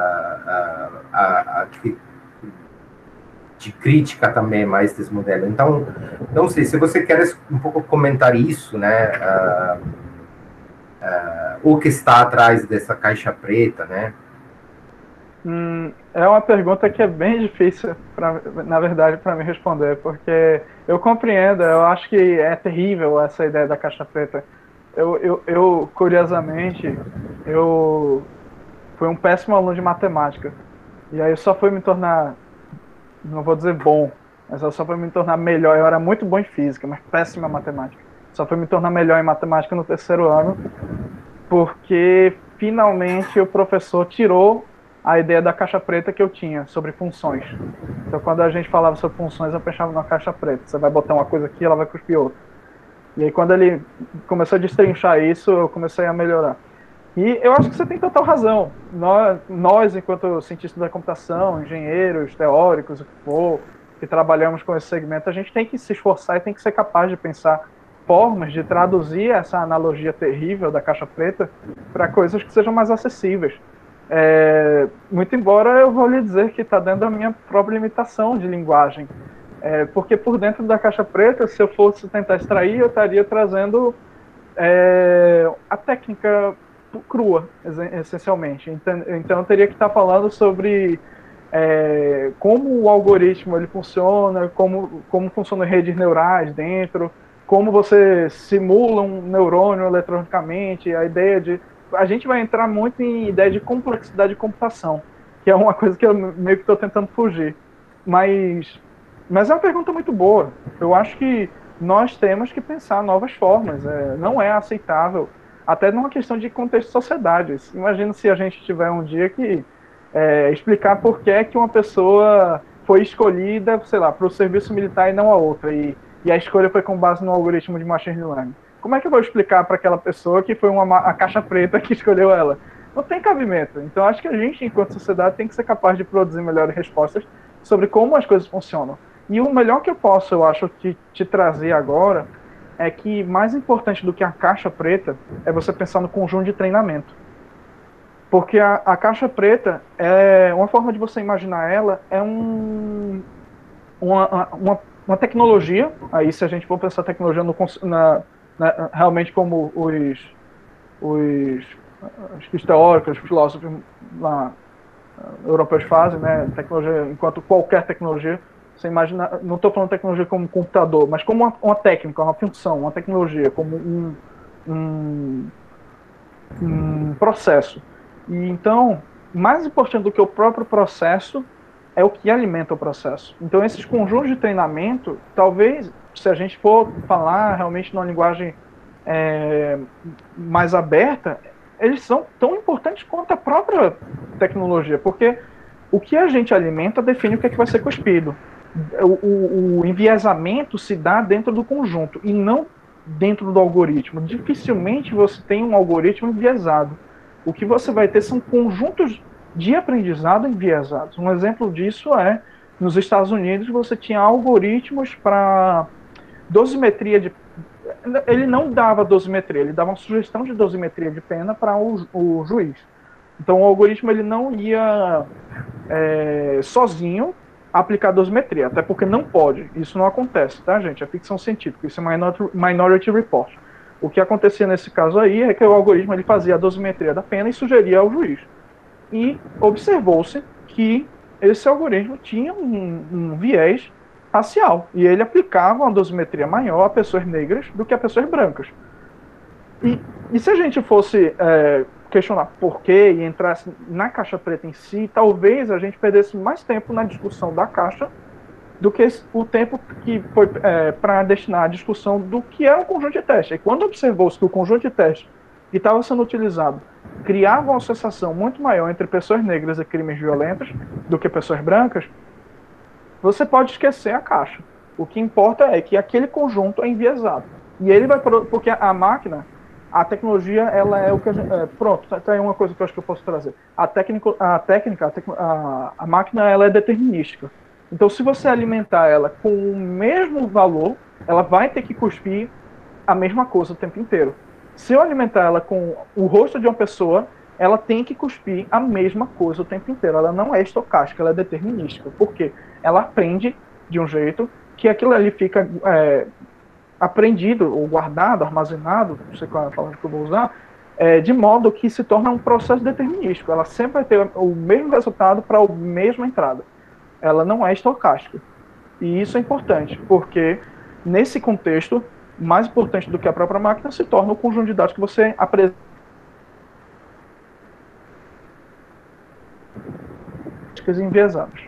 de crítica também mais desse modelo. Então, não sei se você quer um pouco comentar isso, né, o que está atrás dessa caixa preta, né? É uma pergunta que é bem difícil, na verdade, para me responder, porque eu compreendo, eu acho que é terrível essa ideia da caixa preta. Curiosamente, eu fui um péssimo aluno de matemática, e aí eu só fui me tornar, não vou dizer bom, mas eu só fui me tornar melhor. Eu era muito bom em física, mas péssimo em matemática. Só fui me tornar melhor em matemática no terceiro ano, porque finalmente o professor tirou a ideia da caixa preta que eu tinha sobre funções. Então, quando a gente falava sobre funções, eu pensava numa caixa preta. Você vai botar uma coisa aqui, ela vai cuspir outra. E aí, quando ele começou a destrinchar isso, eu comecei a melhorar. E eu acho que você tem total razão. Nós enquanto cientistas da computação, engenheiros, teóricos, o que for, que trabalhamos com esse segmento, a gente tem que se esforçar e tem que ser capaz de pensar formas de traduzir essa analogia terrível da caixa preta para coisas que sejam mais acessíveis. Muito embora eu vou lhe dizer que está dentro da minha própria limitação de linguagem. Porque por dentro da caixa preta, se eu fosse tentar extrair, eu estaria trazendo a técnica crua, essencialmente. Então eu teria que estar falando sobre como o algoritmo ele funciona, como funcionam redes neurais dentro, como você simula um neurônio eletronicamente, a ideia de... A gente vai entrar muito em ideia de complexidade de computação, que é uma coisa que eu meio que estou tentando fugir. Mas é uma pergunta muito boa. Eu acho que nós temos que pensar novas formas. Não é aceitável, até numa questão de contexto de sociedade. Imagina se a gente tiver um dia que explicar por que uma pessoa foi escolhida, sei lá, para o serviço militar e não a outra, e a escolha foi com base no algoritmo de machine learning. Como é que eu vou explicar para aquela pessoa que foi a caixa preta que escolheu ela? Não tem cabimento. Então, acho que a gente, enquanto sociedade, tem que ser capaz de produzir melhores respostas sobre como as coisas funcionam. E o melhor que eu posso, eu acho, te trazer agora é que mais importante do que a caixa preta é você pensar no conjunto de treinamento. Porque a caixa preta, uma forma de você imaginar ela, é uma tecnologia. Aí, se a gente for pensar tecnologia realmente como os teóricos, os filósofos europeus fazem, né? Tecnologia, enquanto qualquer tecnologia, você imagina, não estou falando tecnologia como um computador, mas como uma técnica, uma função, uma tecnologia, como um processo. E então, mais importante do que o próprio processo é o que alimenta o processo. Então, esses conjuntos de treinamento, talvez, se a gente for falar realmente numa linguagem mais aberta, eles são tão importantes quanto a própria tecnologia, porque o que a gente alimenta define o que é que vai ser cuspido. O enviesamento se dá dentro do conjunto e não dentro do algoritmo. Dificilmente você tem um algoritmo enviesado. O que você vai ter são conjuntos de aprendizado enviesados. Um exemplo disso é, nos Estados Unidos, você tinha algoritmos para dosimetria de... Ele não dava dosimetria, ele dava uma sugestão de dosimetria de pena para o juiz. Então, o algoritmo ele não ia sozinho aplicar dosimetria, até porque não pode. Isso não acontece, tá, gente? É ficção científica, isso é Minority Report. O que acontecia nesse caso aí é que o algoritmo ele fazia a dosimetria da pena e sugeria ao juiz. E observou-se que esse algoritmo tinha um viés racial, e ele aplicava uma dosimetria maior a pessoas negras do que a pessoas brancas. E se a gente fosse questionar por quê e entrasse na caixa preta em si, talvez a gente perdesse mais tempo na discussão da caixa do que o tempo que foi para destinar à discussão do que é um conjunto de teste. E quando observou-se que o conjunto de teste e estava sendo utilizado, criava uma associação muito maior entre pessoas negras e crimes violentos do que pessoas brancas, você pode esquecer a caixa. O que importa é que aquele conjunto é enviesado. E ele vai... Porque a máquina, a tecnologia, ela é o que a gente... pronto, tá aí uma coisa que eu acho que eu posso trazer. A máquina, ela é determinística. Então, se você alimentar ela com o mesmo valor, ela vai ter que cuspir a mesma coisa o tempo inteiro. Se eu alimentar ela com o rosto de uma pessoa, ela tem que cuspir a mesma coisa o tempo inteiro. Ela não é estocástica, ela é determinística. Por quê? Ela aprende de um jeito que aquilo ali fica aprendido, ou guardado, armazenado, não sei qual é a palavra que eu vou usar, de modo que se torna um processo determinístico. Ela sempre vai ter o mesmo resultado para a mesma entrada. Ela não é estocástica. E isso é importante, porque nesse contexto, mais importante do que a própria máquina se torna o conjunto de dados que você apresenta enviesados.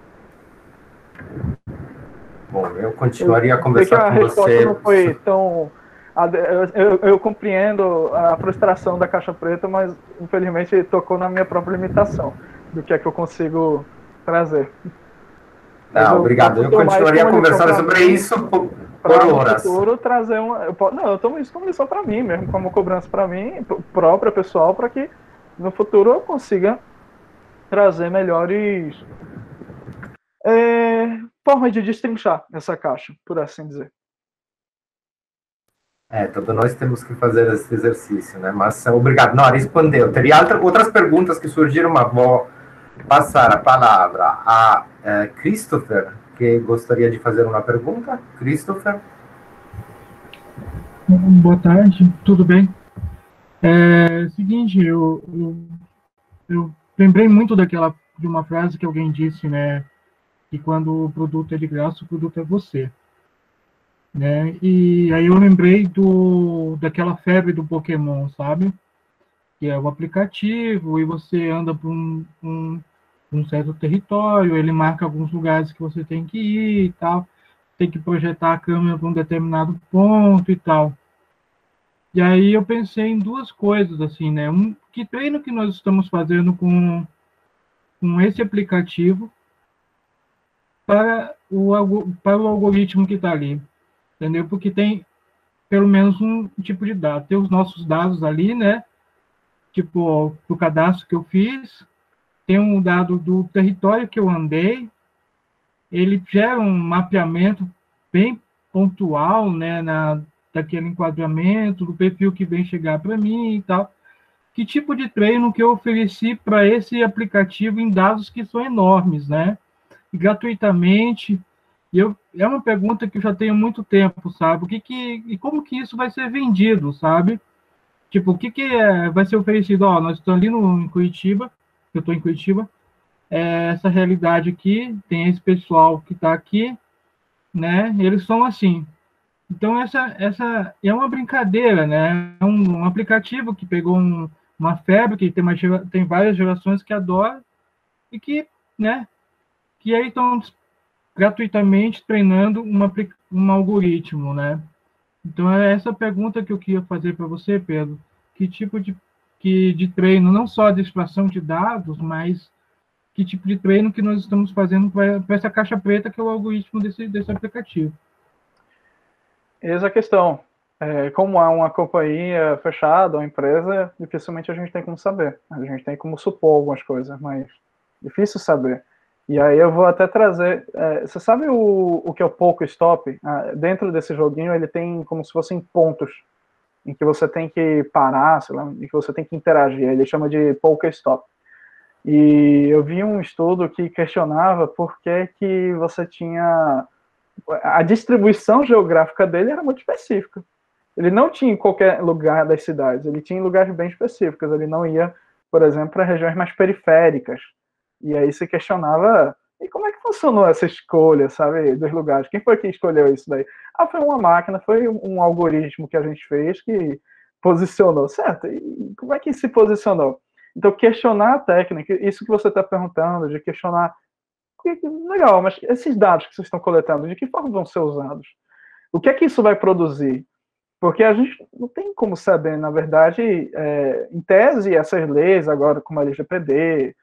Bom, eu continuaria a conversar com você. A resposta não foi tão... Eu compreendo a frustração da caixa preta, mas infelizmente tocou na minha própria limitação do que é que eu consigo trazer. Não, obrigado. Eu continuaria a conversar sobre isso por horas. Futuro, trazer eu tomo isso como lição para mim, mesmo como cobrança para mim, própria, pessoal, para que no futuro eu consiga trazer melhores formas de destrinchar essa caixa, por assim dizer. Todos nós temos que fazer esse exercício, né? Mas obrigado. Não, respondeu. Teria outras perguntas que surgiram, mas vou passar a palavra a Christopher, que gostaria de fazer uma pergunta. Christopher? Boa tarde, tudo bem? Seguinte, eu lembrei muito de uma frase que alguém disse, né? Que quando o produto é de graça, o produto é você. Né? E aí eu lembrei daquela febre do Pokémon, sabe? Que é o aplicativo, e você anda por um certo território, ele marca alguns lugares que você tem que ir e tal, tem que projetar a câmera para um determinado ponto e tal. E aí eu pensei em duas coisas, assim, né? Que treino que nós estamos fazendo com esse aplicativo para o algoritmo que está ali, entendeu? Porque tem pelo menos um tipo de dado. Tem os nossos dados ali, né? Tipo, do cadastro que eu fiz, tem um dado do território que eu andei, ele gera um mapeamento bem pontual, né, daquele enquadramento, do perfil que vem chegar para mim e tal. Que tipo de treino que eu ofereci para esse aplicativo em dados que são enormes, né? E gratuitamente. É uma pergunta que eu já tenho há muito tempo, sabe? E como que isso vai ser vendido, sabe? Tipo, o que vai ser oferecido? Nós estamos ali em Curitiba, eu estou em Curitiba, essa realidade aqui, tem esse pessoal que está aqui, né? Eles são assim. Então, essa é uma brincadeira, né? É um aplicativo que pegou uma febre, que tem várias gerações que adoram, e que, né? Que aí estão gratuitamente treinando um algoritmo, né? Então, é essa pergunta que eu queria fazer para você, Pedro. Que tipo de treino, não só de extração de dados, mas que tipo de treino que nós estamos fazendo para essa caixa preta que é o algoritmo desse aplicativo? Essa é a questão. Como é uma companhia fechada, uma empresa, dificilmente a gente tem como saber. A gente tem como supor algumas coisas, mas difícil saber. E aí eu vou até trazer... você sabe o que é o Pokestop? Dentro desse joguinho ele tem como se fossem pontos em que você tem que parar, sei lá, em que você tem que interagir. Ele chama de Pokestop. E eu vi um estudo que questionava por que você tinha... A distribuição geográfica dele era muito específica. Ele não tinha em qualquer lugar das cidades, ele tinha em lugares bem específicos. Ele não ia, por exemplo, para regiões mais periféricas. E aí se questionava, e como é que funcionou essa escolha, sabe, dos lugares? Quem foi que escolheu isso daí? Foi uma máquina, foi um algoritmo que a gente fez que posicionou, certo? E como é que se posicionou? Então, questionar a técnica, isso que você está perguntando, de questionar, legal, mas esses dados que vocês estão coletando, de que forma vão ser usados? O que é que isso vai produzir? Porque a gente não tem como saber, na verdade, em tese, essas leis, agora como a LGPD,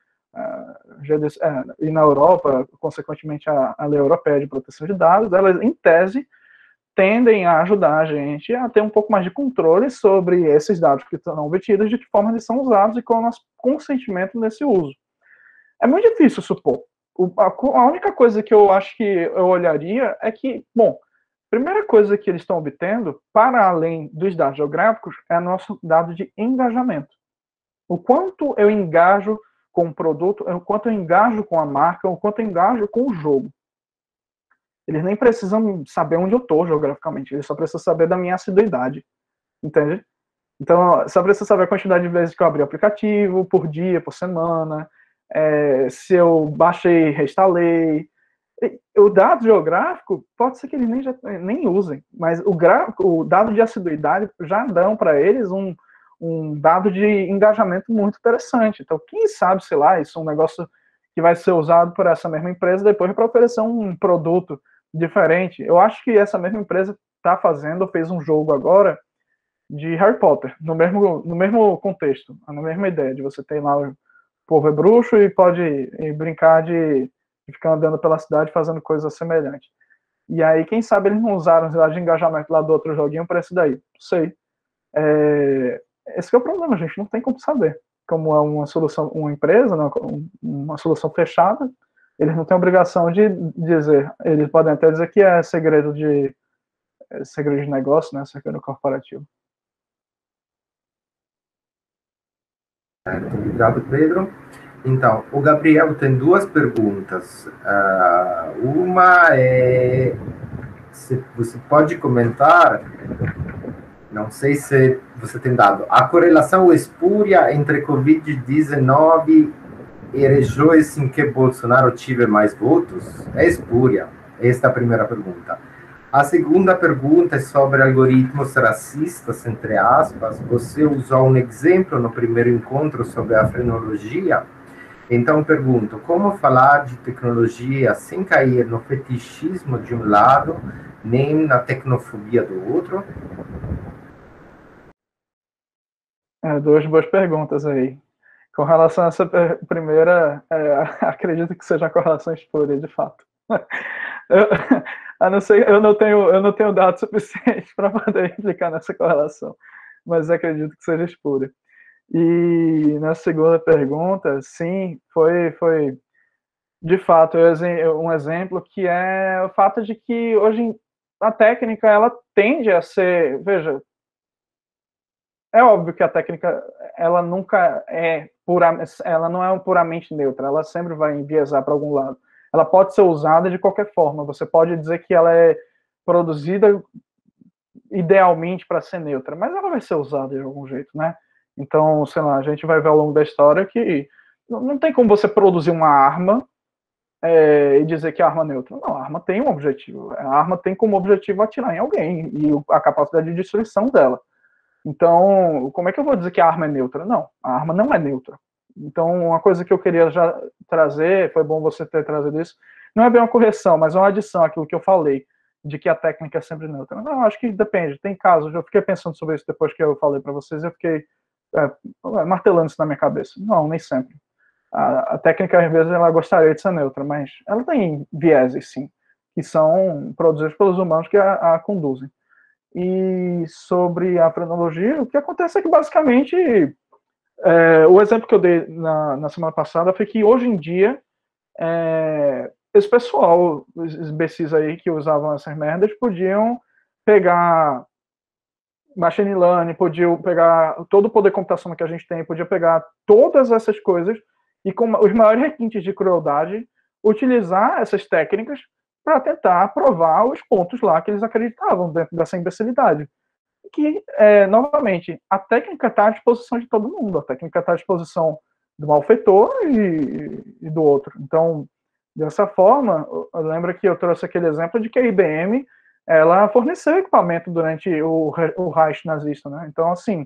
e na Europa, consequentemente, a Lei Europeia de Proteção de Dados, elas, em tese, tendem a ajudar a gente a ter um pouco mais de controle sobre esses dados que são obtidos, de que forma eles são usados e qual é o nosso consentimento nesse uso. É muito difícil supor. A única coisa que eu acho que eu olharia é que, bom, a primeira coisa que eles estão obtendo, para além dos dados geográficos, é o nosso dado de engajamento. O quanto eu engajo com o produto, o quanto eu engajo com a marca, o quanto eu engajo com o jogo. Eles nem precisam saber onde eu estou geograficamente, eles só precisam saber da minha assiduidade, entende? Então, só precisa saber a quantidade de vezes que eu abri o aplicativo, por dia, por semana, se eu baixei e reinstalei. O dado geográfico, pode ser que eles nem usem, mas o dado de assiduidade já dão para eles um dado de engajamento muito interessante. Então, quem sabe, sei lá, isso é um negócio que vai ser usado por essa mesma empresa depois para oferecer um produto diferente. Eu acho que essa mesma empresa fez um jogo agora de Harry Potter, no mesmo contexto, na mesma ideia, de você ter lá o povo é bruxo e pode brincar de ficar andando pela cidade fazendo coisas semelhantes. E aí, quem sabe eles não usaram os dados de engajamento lá do outro joguinho para esse daí. Não sei. Esse é o problema, a gente não tem como saber. Como é uma solução, uma empresa, uma solução fechada, eles não têm obrigação de dizer. Eles podem até dizer que é segredo de negócio, né? Segredo corporativo. Obrigado, Pedro. Então, o Gabriel tem duas perguntas. Uma é se você pode comentar, não sei se você tem dado, a correlação espúria entre Covid-19 e regiões em que Bolsonaro tive mais votos é espúria. Esta é a primeira pergunta. A segunda pergunta é sobre algoritmos racistas, entre aspas. Você usou um exemplo no primeiro encontro sobre a frenologia. Então, pergunto, como falar de tecnologia sem cair no fetichismo de um lado, nem na tecnofobia do outro? Duas boas perguntas aí. Com relação a essa primeira, acredito que seja a correlação espúria, de fato. Eu não tenho dados suficientes para poder implicar nessa correlação, mas acredito que seja espúria. E na segunda pergunta, sim, foi de fato um exemplo que é o fato de que hoje a técnica ela tende a ser, veja, é óbvio que a técnica ela nunca ela não é puramente neutra, ela sempre vai enviesar para algum lado. Ela pode ser usada de qualquer forma. Você pode dizer que ela é produzida idealmente para ser neutra, mas ela vai ser usada de algum jeito, né? Então, sei lá, a gente vai ver ao longo da história que não tem como você produzir uma arma e dizer que a arma é neutra. Não, a arma tem um objetivo. A arma tem como objetivo atirar em alguém e a capacidade de destruição dela. Então, como é que eu vou dizer que a arma é neutra? Não, a arma não é neutra. Então, uma coisa que eu queria já trazer, foi bom você ter trazido isso, não é bem uma correção, mas é uma adição àquilo que eu falei, de que a técnica é sempre neutra. Não, acho que depende, tem casos, eu fiquei pensando sobre isso depois que eu falei para vocês, eu fiquei martelando isso na minha cabeça. Não, nem sempre. A técnica, às vezes, ela gostaria de ser neutra, mas ela tem vieses, sim, que são produzidos pelos humanos que a conduzem. E sobre a frenologia, o que acontece é que, basicamente, o exemplo que eu dei na semana passada foi que, hoje em dia, esse pessoal, os imbecis aí que usavam essas merdas, podiam pegar machine learning, podiam pegar todo o poder computacional que a gente tem, podia pegar todas essas coisas e, com os maiores requintes de crueldade, utilizar essas técnicas para tentar provar os pontos lá que eles acreditavam dentro dessa imbecilidade. Que, novamente, a técnica está à disposição de todo mundo, a técnica está à disposição do malfeitor e do outro. Então, dessa forma, eu lembro que eu trouxe aquele exemplo de que a IBM ela forneceu equipamento durante o Reich nazista, né? Então, assim,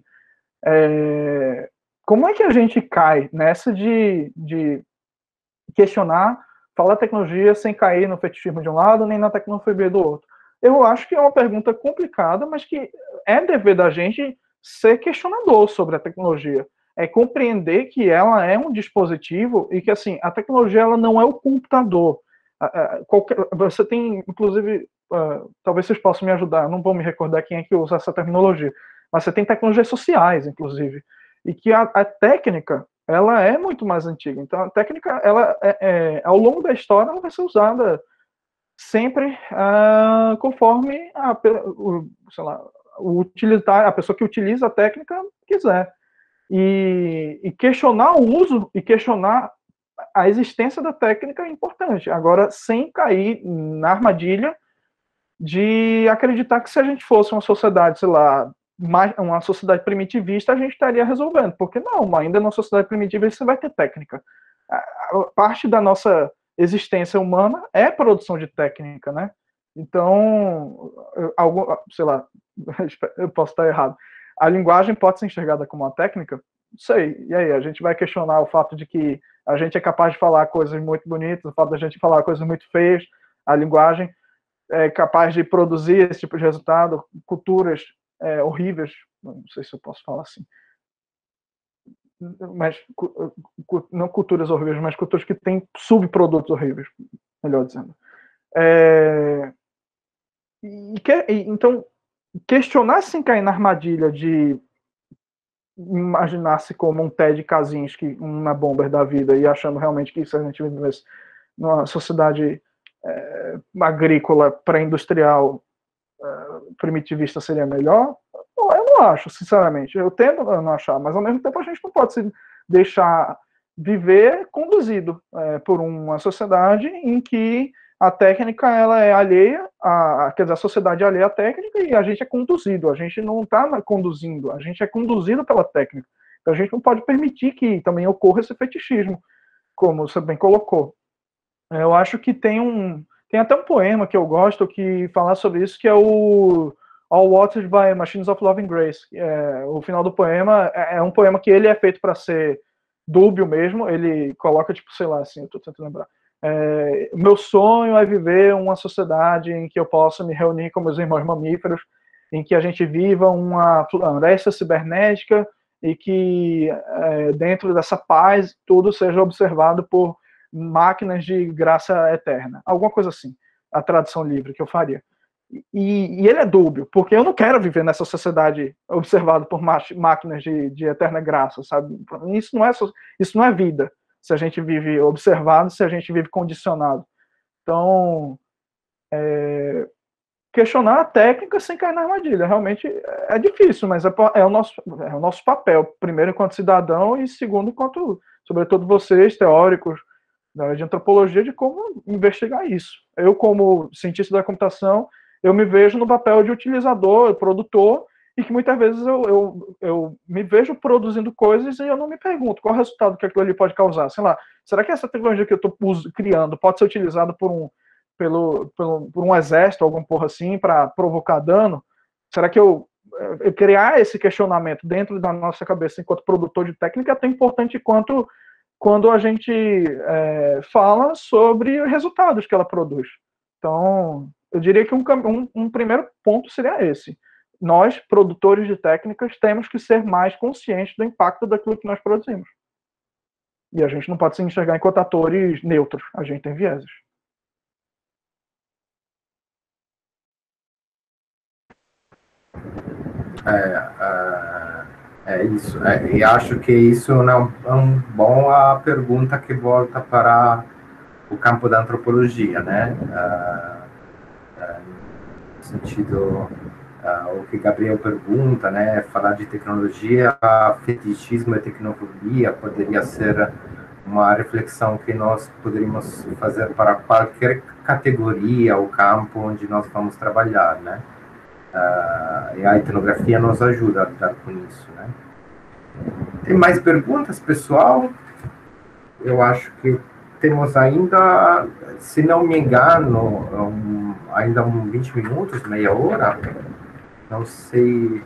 como é que a gente cai nessa de questionar, falar tecnologia sem cair no fetichismo de um lado, nem na tecnofobia do outro? eu acho que é uma pergunta complicada, mas que é dever da gente ser questionador sobre a tecnologia. É compreender que ela é um dispositivo e que, assim, a tecnologia ela não é o computador. Você tem, inclusive, talvez vocês possam me ajudar, não vou me recordar quem é que usa essa terminologia, mas você tem tecnologias sociais, inclusive, e que a técnica, ela é muito mais antiga. Então, a técnica, ela ao longo da história, ela vai ser usada sempre conforme sei lá, a pessoa que utiliza a técnica quiser. E questionar o uso e questionar a existência da técnica é importante. Agora, sem cair na armadilha de acreditar que se a gente fosse uma sociedade, sei lá, uma sociedade primitivista, a gente estaria resolvendo. Porque não, ainda na sociedade primitivista você vai ter técnica. Parte da nossa existência humana é produção de técnica, né? Então, sei lá, eu posso estar errado. A linguagem pode ser enxergada como uma técnica? Não sei. E aí, a gente vai questionar o fato de que a gente é capaz de falar coisas muito bonitas, o fato de a gente falar coisas muito feias, a linguagem é capaz de produzir esse tipo de resultado, culturas horríveis, não sei se eu posso falar assim, mas não culturas horríveis, mas culturas que têm subprodutos horríveis, melhor dizendo. Então, questionar sem cair na armadilha de imaginar-se como um Ted Kaczynski, uma bomber da vida, e achando realmente que se a gente vivesse numa sociedade agrícola pré-industrial primitivista seria melhor, eu não acho, sinceramente. Eu tento não achar, mas ao mesmo tempo a gente não pode se deixar viver conduzido por uma sociedade em que a técnica ela é alheia, quer dizer, a sociedade é alheia à técnica e a gente é conduzido, a gente não está conduzindo, a gente é conduzido pela técnica. Então a gente não pode permitir que também ocorra esse fetichismo, como você bem colocou. Eu acho que tem até um poema que eu gosto que fala sobre isso, que é o All Watered by Machines of Love and Grace. O final do poema é um poema que ele é feito para ser dúbio mesmo, ele coloca, tipo, sei lá, assim, eu estou tentando lembrar. Meu sonho é viver uma sociedade em que eu possa me reunir com meus irmãos mamíferos, em que a gente viva uma floresta cibernética e que dentro dessa paz tudo seja observado por máquinas de graça eterna. Alguma coisa assim, a tradução livre que eu faria. E ele é dúbio, porque eu não quero viver nessa sociedade observada por máquinas de eterna graça, sabe? Isso não é vida. Se a gente vive observado, se a gente vive condicionado. Então, questionar a técnica sem cair na armadilha. Realmente é difícil, mas é o nosso papel. Primeiro, enquanto cidadão, e segundo, enquanto, sobretudo, vocês, teóricos da área de antropologia, de como investigar isso. Eu, como cientista da computação, eu me vejo no papel de utilizador, produtor, e que muitas vezes eu me vejo produzindo coisas e eu não me pergunto qual é o resultado que aquilo ali pode causar. Sei lá, será que essa tecnologia que eu estou criando pode ser utilizada por um exército, alguma porra assim, para provocar dano? Será que eu criar esse questionamento dentro da nossa cabeça enquanto produtor de técnica é tão importante quanto quando a gente fala sobre os resultados que ela produz. Então, eu diria que um primeiro ponto seria esse. Nós, produtores de técnicas, temos que ser mais conscientes do impacto daquilo que nós produzimos. E a gente não pode se enxergar enquanto atores neutros. A gente tem vieses. Isso. E acho que isso não é um bom a pergunta que volta para o campo da antropologia, né? No sentido, o que Gabriel pergunta, né? Falar de tecnologia, fetichismo e tecnologia poderia ser uma reflexão que nós poderíamos fazer para qualquer categoria ou campo onde nós vamos trabalhar, né? E a etnografia nos ajuda a lidar com isso, né? Tem mais perguntas, pessoal? Eu acho que temos ainda, se não me engano, ainda 20 minutos, meia hora. Não sei.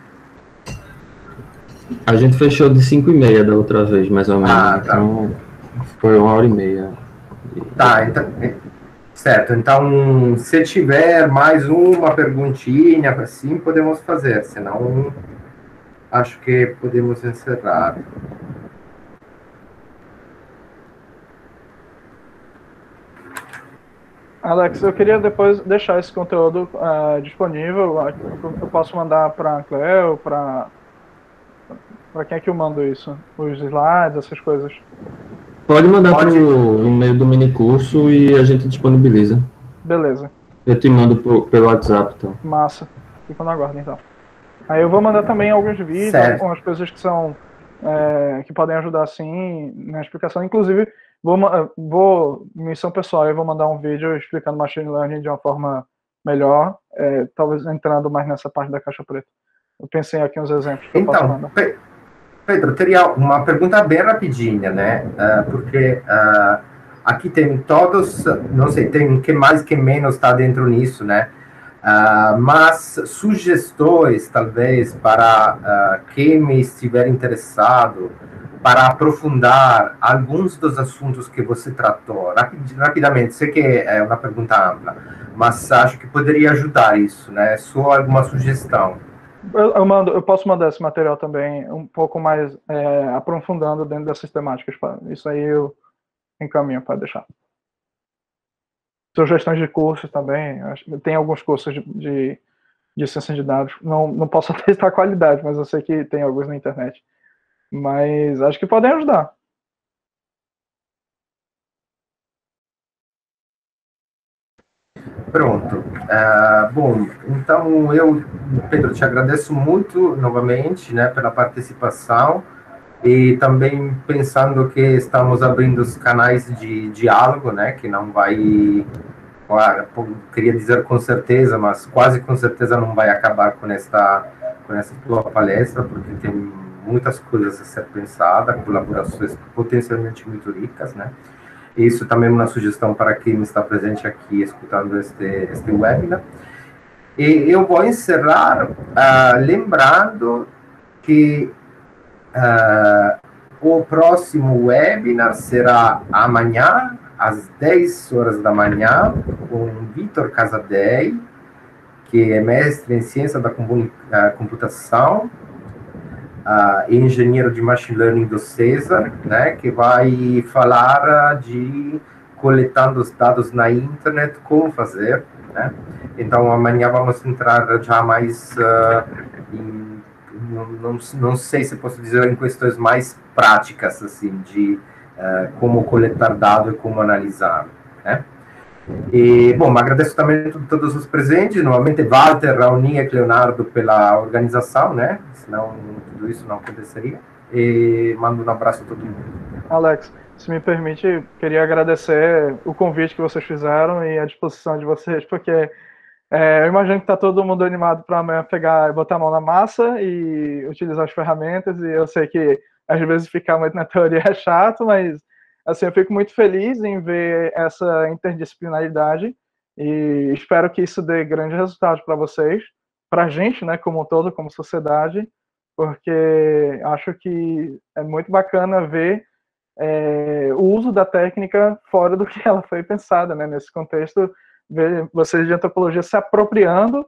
A gente fechou de 5h30 da outra vez, mais ou menos. Tá. Então, foi 1h30. Tá, então, Certo, então, se tiver mais uma perguntinha, assim, podemos fazer, senão acho que podemos encerrar. Alex, eu queria depois deixar esse conteúdo disponível. Eu posso mandar para a Cleo, para quem é que eu mando isso? Os slides, essas coisas. Pode mandar no meio do mini curso e a gente disponibiliza. Beleza. Eu te mando pelo WhatsApp, então. Massa. Fico na guarda, então. Aí eu vou mandar também alguns vídeos, algumas coisas que são que podem ajudar, assim, na explicação. Inclusive, missão pessoal, eu vou mandar um vídeo explicando Machine Learning de uma forma melhor, talvez entrando mais nessa parte da caixa preta. Eu pensei aqui uns exemplos que eu posso mandar. Pedro, teria uma pergunta bem rapidinha, né? Porque aqui tem todos, não sei, tem quem mais, quem menos está dentro nisso, né? Mas sugestões, talvez, para quem me estiver interessado, para aprofundar alguns dos assuntos que você tratou, rapidamente, sei que é uma pergunta ampla, mas acho que poderia ajudar isso, né? Só alguma sugestão. Eu posso mandar esse material também um pouco mais aprofundando dentro dessas temáticas. Isso aí eu encaminho para deixar. Sugestões de cursos também. Tem alguns cursos de ciência de dados. Não posso atestar a qualidade, mas eu sei que tem alguns na internet. Mas acho que podem ajudar. Pronto. Bom, então Pedro, te agradeço muito novamente, né, pela participação e também pensando que estamos abrindo os canais de diálogo, né, que não vai, queria dizer com certeza, mas quase com certeza não vai acabar com essa tua palestra, porque tem muitas coisas a ser pensadas, colaborações potencialmente muito ricas, né. Isso também é uma sugestão para quem está presente aqui escutando este webinar. E eu vou encerrar lembrando que o próximo webinar será amanhã, às 10 horas da manhã, com Vitor Casadei, que é mestre em ciência da computação, engenheiro de machine learning do César, né, que vai falar de coletando os dados na internet, como fazer, né? Então amanhã vamos entrar já mais não sei se posso dizer em questões mais práticas assim de como coletar dados e como analisar, né? E, bom, agradeço também a todos os presentes, novamente Walter, Raoni e Leonardo pela organização, né? Senão tudo isso não aconteceria. E mando um abraço a todo mundo. Alex, se me permite, queria agradecer o convite que vocês fizeram e a disposição de vocês, porque eu imagino que está todo mundo animado para amanhã pegar e botar a mão na massa e utilizar as ferramentas, e eu sei que às vezes ficar muito na teoria é chato, mas assim, eu fico muito feliz em ver essa interdisciplinaridade e espero que isso dê grande resultado para vocês, para a gente, né, como um todo, como sociedade, porque acho que é muito bacana ver o uso da técnica fora do que ela foi pensada, né, nesse contexto, ver vocês de antropologia se apropriando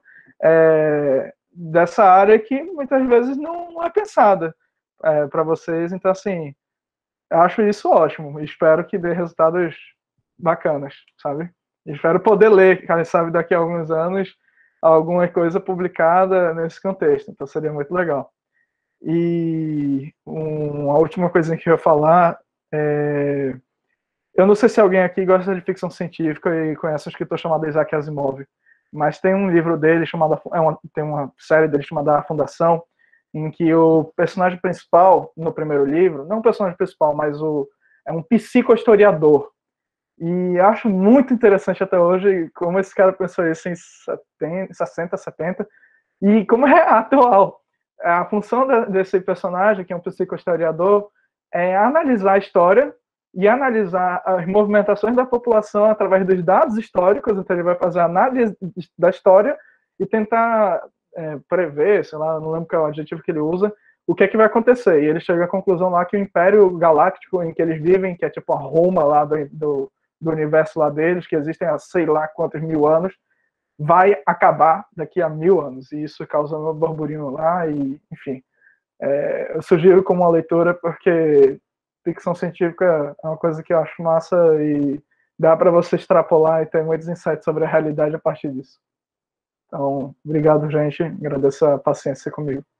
dessa área que muitas vezes não é pensada para vocês, então assim, eu acho isso ótimo. Espero que dê resultados bacanas, sabe? Espero poder ler, quem sabe, daqui a alguns anos, alguma coisa publicada nesse contexto. Então, seria muito legal. E uma última coisa que eu ia falar eu não sei se alguém aqui gosta de ficção científica e conhece um escritor chamado Isaac Asimov, mas tem um livro dele chamado, tem uma série dele chamada A Fundação, em que o personagem principal, no primeiro livro, não o personagem principal, mas é um psicohistoriador. E acho muito interessante até hoje como esse cara pensou isso em 60, 70, e como é atual. A função desse personagem, que é um psicohistoriador, é analisar a história e analisar as movimentações da população através dos dados históricos. Então ele vai fazer a análise da história e tentar prever, sei lá, não lembro qual é o adjetivo que ele usa, o que é que vai acontecer. E ele chega à conclusão lá que o Império Galáctico em que eles vivem, que é tipo a Roma lá do do universo lá deles, que existem há sei lá quantos mil anos, vai acabar daqui a 1000 anos, e isso causa um burburinho lá, e enfim. Eu sugiro como uma leitura, porque ficção científica é uma coisa que eu acho massa e dá para você extrapolar e ter muitos insights sobre a realidade a partir disso. Então, obrigado, gente. Agradeço a paciência comigo.